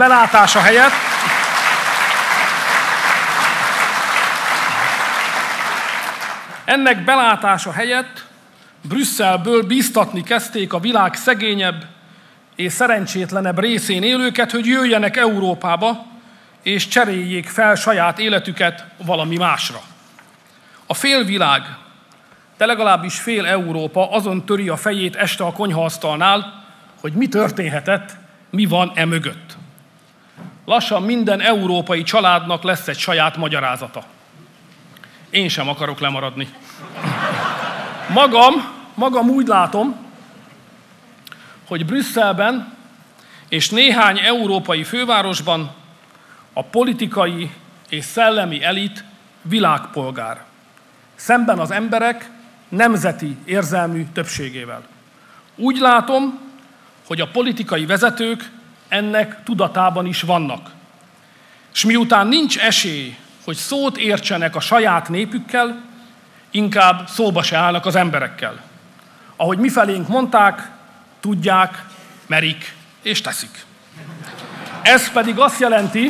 belátása helyett Brüsszelből bíztatni kezdték a világ szegényebb és szerencsétlenebb részén élőket, hogy jöjjenek Európába, és cseréljék fel saját életüket valami másra. A félvilág, de legalábbis fél Európa azon töri a fejét este a konyhaasztalnál, hogy mi történhetett, mi van e mögött. Lassan minden európai családnak lesz egy saját magyarázata. Én sem akarok lemaradni. Magam úgy látom, hogy Brüsszelben és néhány európai fővárosban a politikai és szellemi elit világpolgár, szemben az emberek nemzeti érzelmű többségével. Úgy látom, hogy a politikai vezetők ennek tudatában is vannak. És miután nincs esély, hogy szót értsenek a saját népükkel, inkább szóba se állnak az emberekkel. Ahogy mifelénk mondták, tudják, merik és teszik. Ez pedig azt jelenti,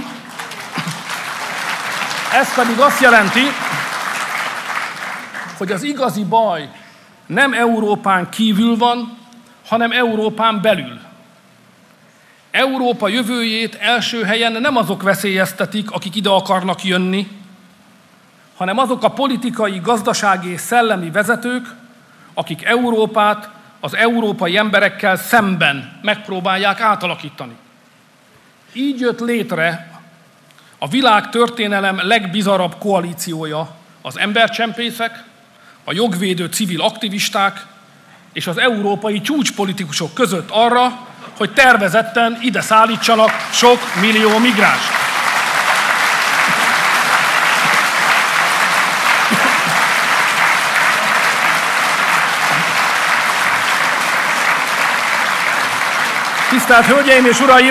hogy az igazi baj nem Európán kívül van, hanem Európán belül. Európa jövőjét első helyen nem azok veszélyeztetik, akik ide akarnak jönni, hanem azok a politikai, gazdasági és szellemi vezetők, akik Európát az európai emberekkel szemben megpróbálják átalakítani. Így jött létre a világ történelem legbizarabb koalíciója, az embercsempészek, a jogvédő civil aktivisták és az európai csúcspolitikusok között arra, hogy tervezetten ide szállítsanak sok millió migránst. Tisztelt Hölgyeim és Uraim!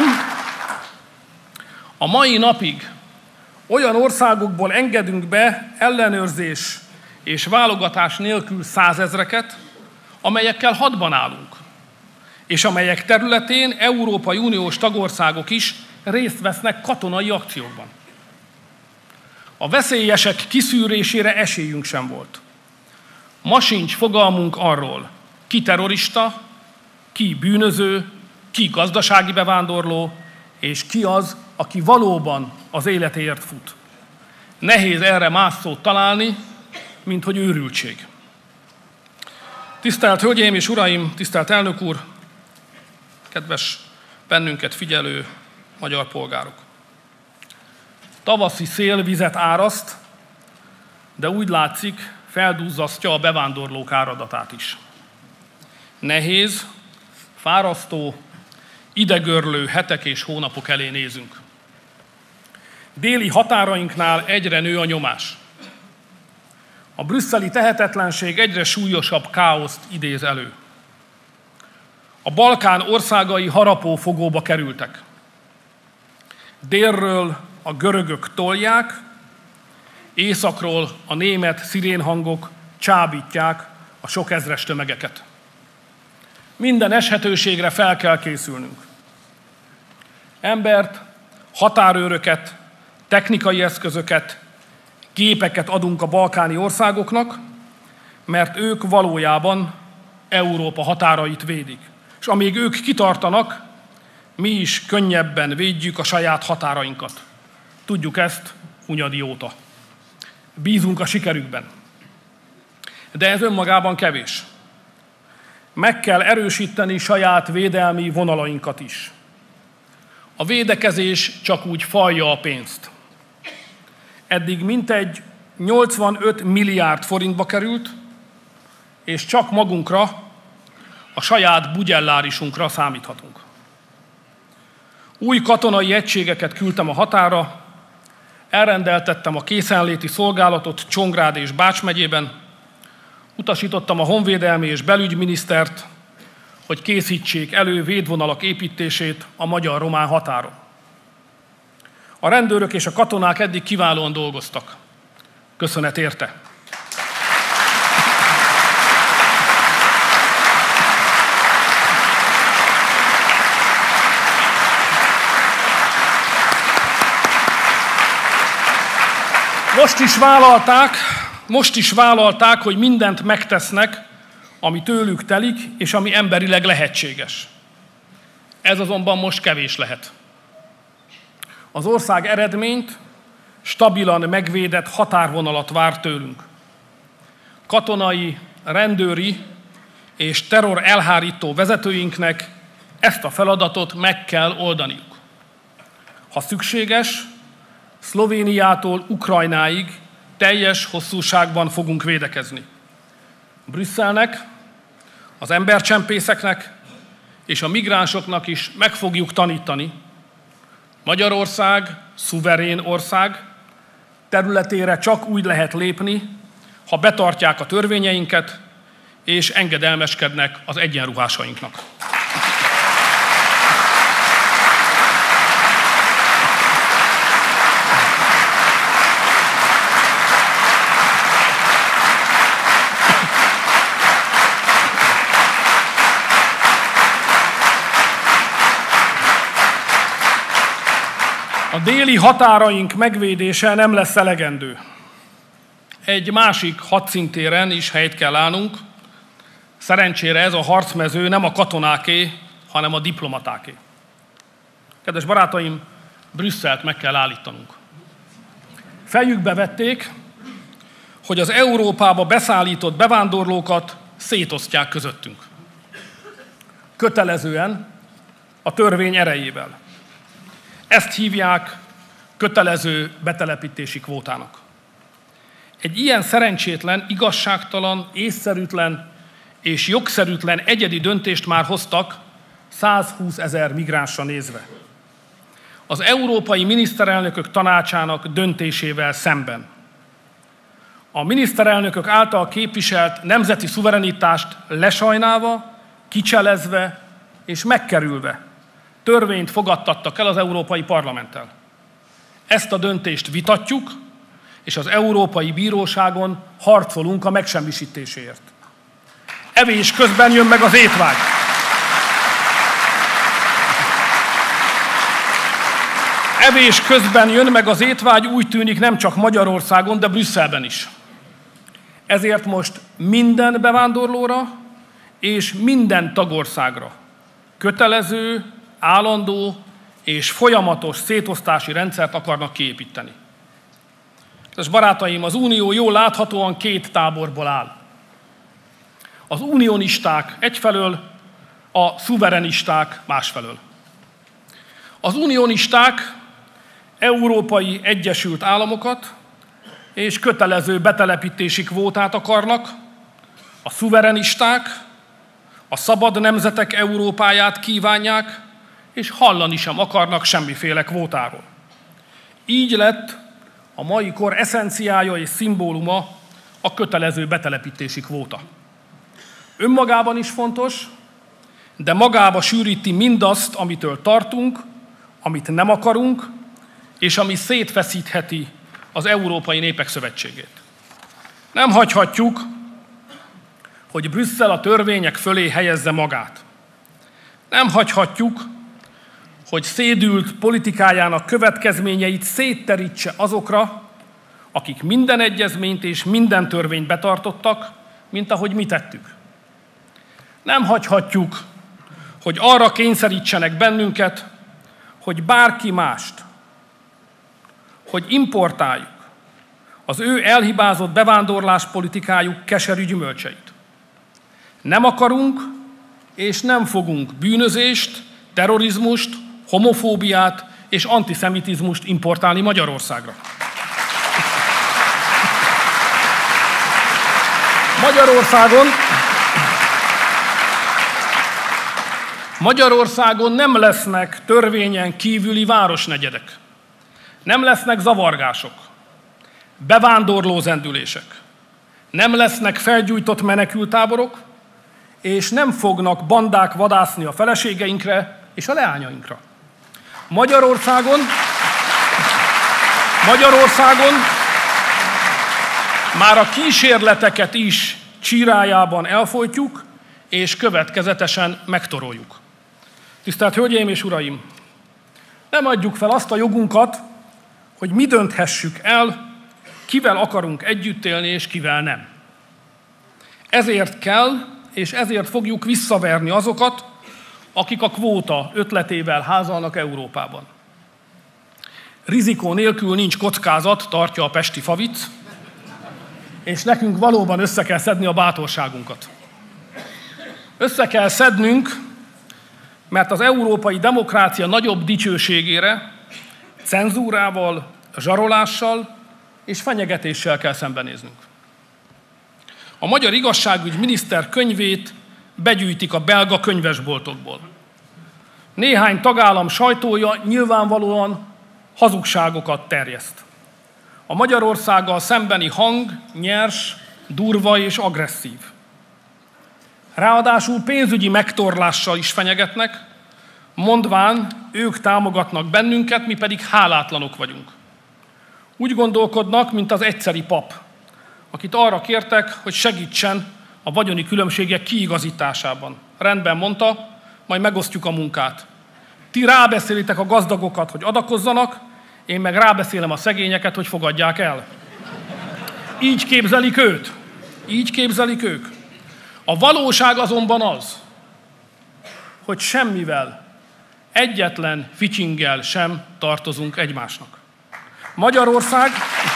A mai napig olyan országokból engedünk be ellenőrzés és válogatás nélkül százezreket, amelyekkel hadban állunk, és amelyek területén Európai Uniós tagországok is részt vesznek katonai akciókban. A veszélyesek kiszűrésére esélyünk sem volt. Ma sincs fogalmunk arról, ki terrorista, ki bűnöző, ki gazdasági bevándorló, és ki az, aki valóban az életéért fut. Nehéz erre más szót találni, mint hogy őrültség. Tisztelt Hölgyeim és Uraim, tisztelt Elnök úr, kedves bennünket figyelő magyar polgárok! Tavaszi szél vizet áraszt, de úgy látszik, feldúzzasztja a bevándorlók áradatát is. Nehéz, fárasztó, idegörlő hetek és hónapok elé nézünk. Déli határainknál egyre nő a nyomás. A brüsszeli tehetetlenség egyre súlyosabb káoszt idéz elő. A Balkán országai harapófogóba kerültek. Délről a görögök tolják, északról a német szirénhangok csábítják a sok ezres tömegeket. Minden eshetőségre fel kell készülnünk. Embert, határőröket, technikai eszközöket, gépeket adunk a balkáni országoknak, mert ők valójában Európa határait védik. És amíg ők kitartanak, mi is könnyebben védjük a saját határainkat. Tudjuk ezt Hunyadi óta. Bízunk a sikerükben. De ez önmagában kevés. Meg kell erősíteni saját védelmi vonalainkat is. A védekezés csak úgy falja a pénzt. Eddig mintegy 85 milliárd forintba került, és csak magunkra, a saját bugyellárisunkra számíthatunk. Új katonai egységeket küldtem a határra, elrendeltettem a készenléti szolgálatot Csongrád és Bács megyében, utasítottam a honvédelmi és belügyminisztert, hogy készítsék elő védvonalak építését a magyar-román határon. A rendőrök és a katonák eddig kiválóan dolgoztak. Köszönet érte! Most is vállalták, hogy mindent megtesznek, ami tőlük telik, és ami emberileg lehetséges. Ez azonban most kevés lehet. Az ország eredményt, stabilan megvédett határvonalat vár tőlünk. Katonai, rendőri és terror elhárító vezetőinknek ezt a feladatot meg kell oldaniuk. Ha szükséges, Szlovéniától Ukrajnáig teljes hosszúságban fogunk védekezni. Brüsszelnek, az embercsempészeknek és a migránsoknak is meg fogjuk tanítani. Magyarország szuverén ország, területére csak úgy lehet lépni, ha betartják a törvényeinket és engedelmeskednek az egyenruhásainknak. A déli határaink megvédése nem lesz elegendő. Egy másik hadszintéren is helyt kell állnunk. Szerencsére ez a harcmező nem a katonáké, hanem a diplomatáké. Kedves barátaim, Brüsszelt meg kell állítanunk. Fejükbe vették, hogy az Európába beszállított bevándorlókat szétosztják közöttünk. Kötelezően, a törvény erejével. Ezt hívják kötelező betelepítési kvótának. Egy ilyen szerencsétlen, igazságtalan, észszerűtlen és jogszerűtlen egyedi döntést már hoztak 120 000 migránsra nézve. Az Európai Miniszterelnökök Tanácsának döntésével szemben. A miniszterelnökök által képviselt nemzeti szuverenitást lesajnálva, kicselezve és megkerülve törvényt fogadtattak el az Európai Parlamenttel. Ezt a döntést vitatjuk, és az Európai Bíróságon harcolunk a megsemmisítéséért. Evés közben jön meg az étvágy. Evés közben jön meg az étvágy, úgy tűnik nem csak Magyarországon, de Brüsszelben is. Ezért most minden bevándorlóra és minden tagországra kötelező, állandó és folyamatos szétosztási rendszert akarnak kiépíteni. Kedves barátaim, az Unió jól láthatóan két táborból áll. Az unionisták egyfelől, a szuverenisták másfelől. Az unionisták Európai Egyesült Államokat és kötelező betelepítési kvótát akarnak, a szuverenisták a szabad nemzetek Európáját kívánják, és hallani sem akarnak semmiféle kvótáról. Így lett a mai kor eszenciája és szimbóluma a kötelező betelepítési kvóta. Önmagában is fontos, de magába sűríti mindazt, amitől tartunk, amit nem akarunk, és ami szétfeszítheti az Európai Népek Szövetségét. Nem hagyhatjuk, hogy Brüsszel a törvények fölé helyezze magát. Nem hagyhatjuk, hogy szédült politikájának következményeit szétterítse azokra, akik minden egyezményt és minden törvényt betartottak, mint ahogy mi tettük. Nem hagyhatjuk, hogy arra kényszerítsenek bennünket, hogy bárki mást, hogy importáljuk az ő elhibázott bevándorláspolitikájuk keserű gyümölcseit. Nem akarunk és nem fogunk bűnözést, terrorizmust, homofóbiát és antiszemitizmust importálni Magyarországra. Magyarországon nem lesznek törvényen kívüli városnegyedek, nem lesznek zavargások, bevándorló zendülések, nem lesznek felgyújtott menekülttáborok, és nem fognak bandák vadászni a feleségeinkre és a leányainkra. Magyarországon már a kísérleteket is csírájában elfojtjuk, és következetesen megtoroljuk. Tisztelt Hölgyeim és Uraim! Nem adjuk fel azt a jogunkat, hogy mi dönthessük el, kivel akarunk együtt élni, és kivel nem. Ezért kell, és ezért fogjuk visszaverni azokat, akik a kvóta ötletével házalnak Európában. Rizikó nélkül nincs kockázat, tartja a pesti favic, és nekünk valóban össze kell szedni a bátorságunkat. Össze kell szednünk, mert az európai demokrácia nagyobb dicsőségére cenzúrával, zsarolással és fenyegetéssel kell szembenéznünk. A magyar igazságügy miniszter könyvét begyűjtik a belga könyvesboltokból. Néhány tagállam sajtója nyilvánvalóan hazugságokat terjeszt. A Magyarországgal szembeni hang nyers, durva és agresszív. Ráadásul pénzügyi megtorlással is fenyegetnek, mondván, ők támogatnak bennünket, mi pedig hálátlanok vagyunk. Úgy gondolkodnak, mint az egyszeri pap, akit arra kértek, hogy segítsen a vagyoni különbségek kiigazításában. Rendben, mondta, majd megosztjuk a munkát. Ti rábeszélitek a gazdagokat, hogy adakozzanak, én meg rábeszélem a szegényeket, hogy fogadják el. Így képzelik őt. Így képzelik ők. A valóság azonban az, hogy semmivel, egyetlen ficsinggel sem tartozunk egymásnak. Magyarország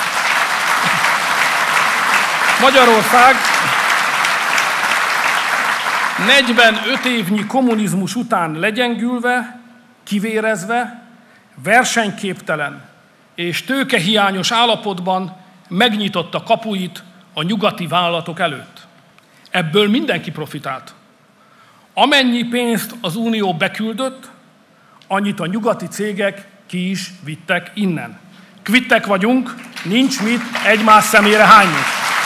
45 évnyi kommunizmus után legyengülve, kivérezve, versenyképtelen és tőkehiányos állapotban megnyitotta kapuit a nyugati vállalatok előtt. Ebből mindenki profitált. Amennyi pénzt az Unió beküldött, annyit a nyugati cégek ki is vittek innen. Kvittek vagyunk, nincs mit egymás szemére hánynunk.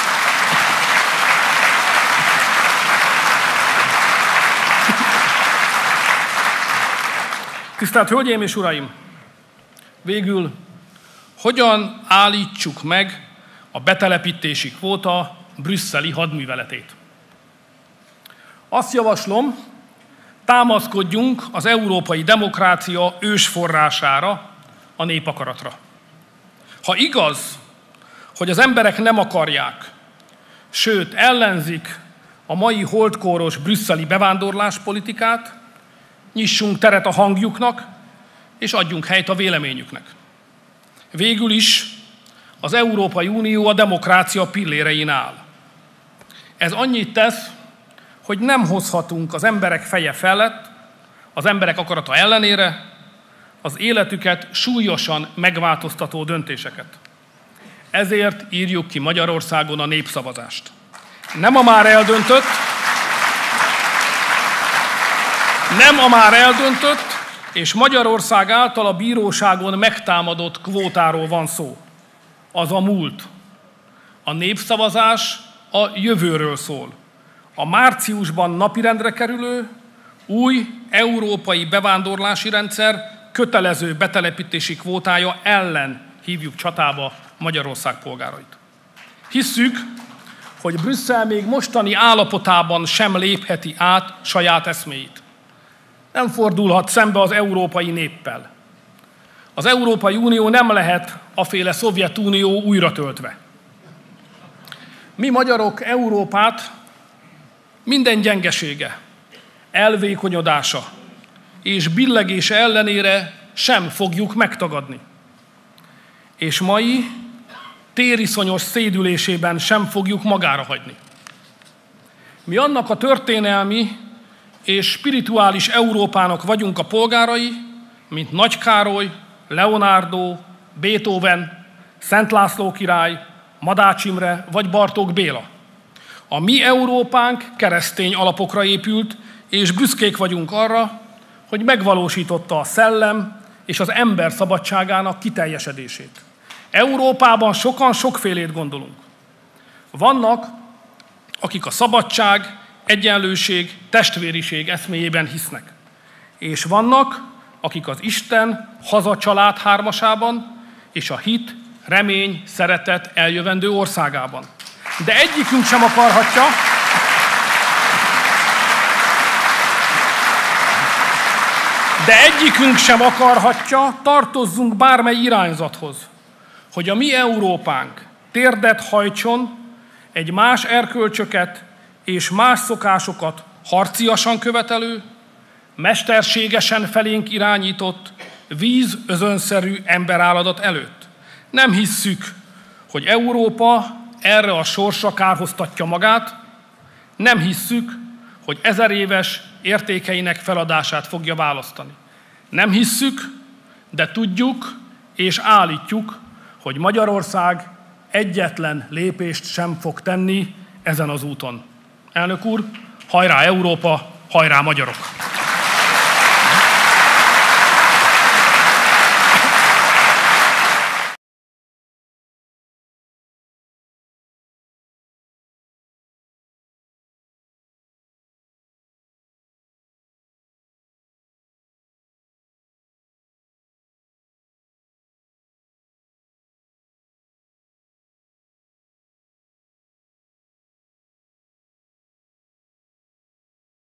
Tisztelt Hölgyeim és Uraim! Végül, hogyan állítsuk meg a betelepítési kvóta brüsszeli hadműveletét? Azt javaslom, támaszkodjunk az európai demokrácia ősforrására, a népakaratra. Ha igaz, hogy az emberek nem akarják, sőt ellenzik a mai holdkóros brüsszeli bevándorláspolitikát, nyissunk teret a hangjuknak, és adjunk helyt a véleményüknek. Végül is az Európai Unió a demokrácia pillérein áll. Ez annyit tesz, hogy nem hozhatunk az emberek feje felett, az emberek akarata ellenére, az életüket súlyosan megváltoztató döntéseket. Ezért írjuk ki Magyarországon a népszavazást. Nem a már eldöntött, és Magyarország által a bíróságon megtámadott kvótáról van szó. Az a múlt. A népszavazás a jövőről szól. A márciusban napirendre kerülő, új európai bevándorlási rendszer kötelező betelepítési kvótája ellen hívjuk csatába Magyarország polgárait. Hisszük, hogy Brüsszel még mostani állapotában sem lépheti át saját eszméit. Nem fordulhat szembe az európai néppel. Az Európai Unió nem lehet aféle Szovjetunió újratöltve. Mi magyarok Európát minden gyengesége, elvékonyodása és billegése ellenére sem fogjuk megtagadni. És mai tériszonyos szédülésében sem fogjuk magára hagyni. Mi annak a történelmi és spirituális Európának vagyunk a polgárai, mint Nagy Károly, Leonardo, Beethoven, Szent László király, Madács Imre vagy Bartók Béla. A mi Európánk keresztény alapokra épült, és büszkék vagyunk arra, hogy megvalósította a szellem és az ember szabadságának kiteljesedését. Európában sokan sokfélét gondolunk. Vannak, akik a szabadság, egyenlőség, testvériség eszméjében hisznek. És vannak, akik az Isten, haza, család hármasában és a hit, remény, szeretet eljövendő országában. De egyikünk sem akarhatja, tartozzunk bármely irányzathoz, hogy a mi Európánk térdet hajtson egy más erkölcsöket és más szokásokat harciasan követelő, mesterségesen felénk irányított, vízözönszerű emberálladat előtt. Nem hisszük, hogy Európa erre a sorsra kárhoztatja magát, nem hisszük, hogy 1000 éves értékeinek feladását fogja választani. Nem hisszük, de tudjuk és állítjuk, hogy Magyarország egyetlen lépést sem fog tenni ezen az úton. Elnök úr, hajrá Európa, hajrá magyarok!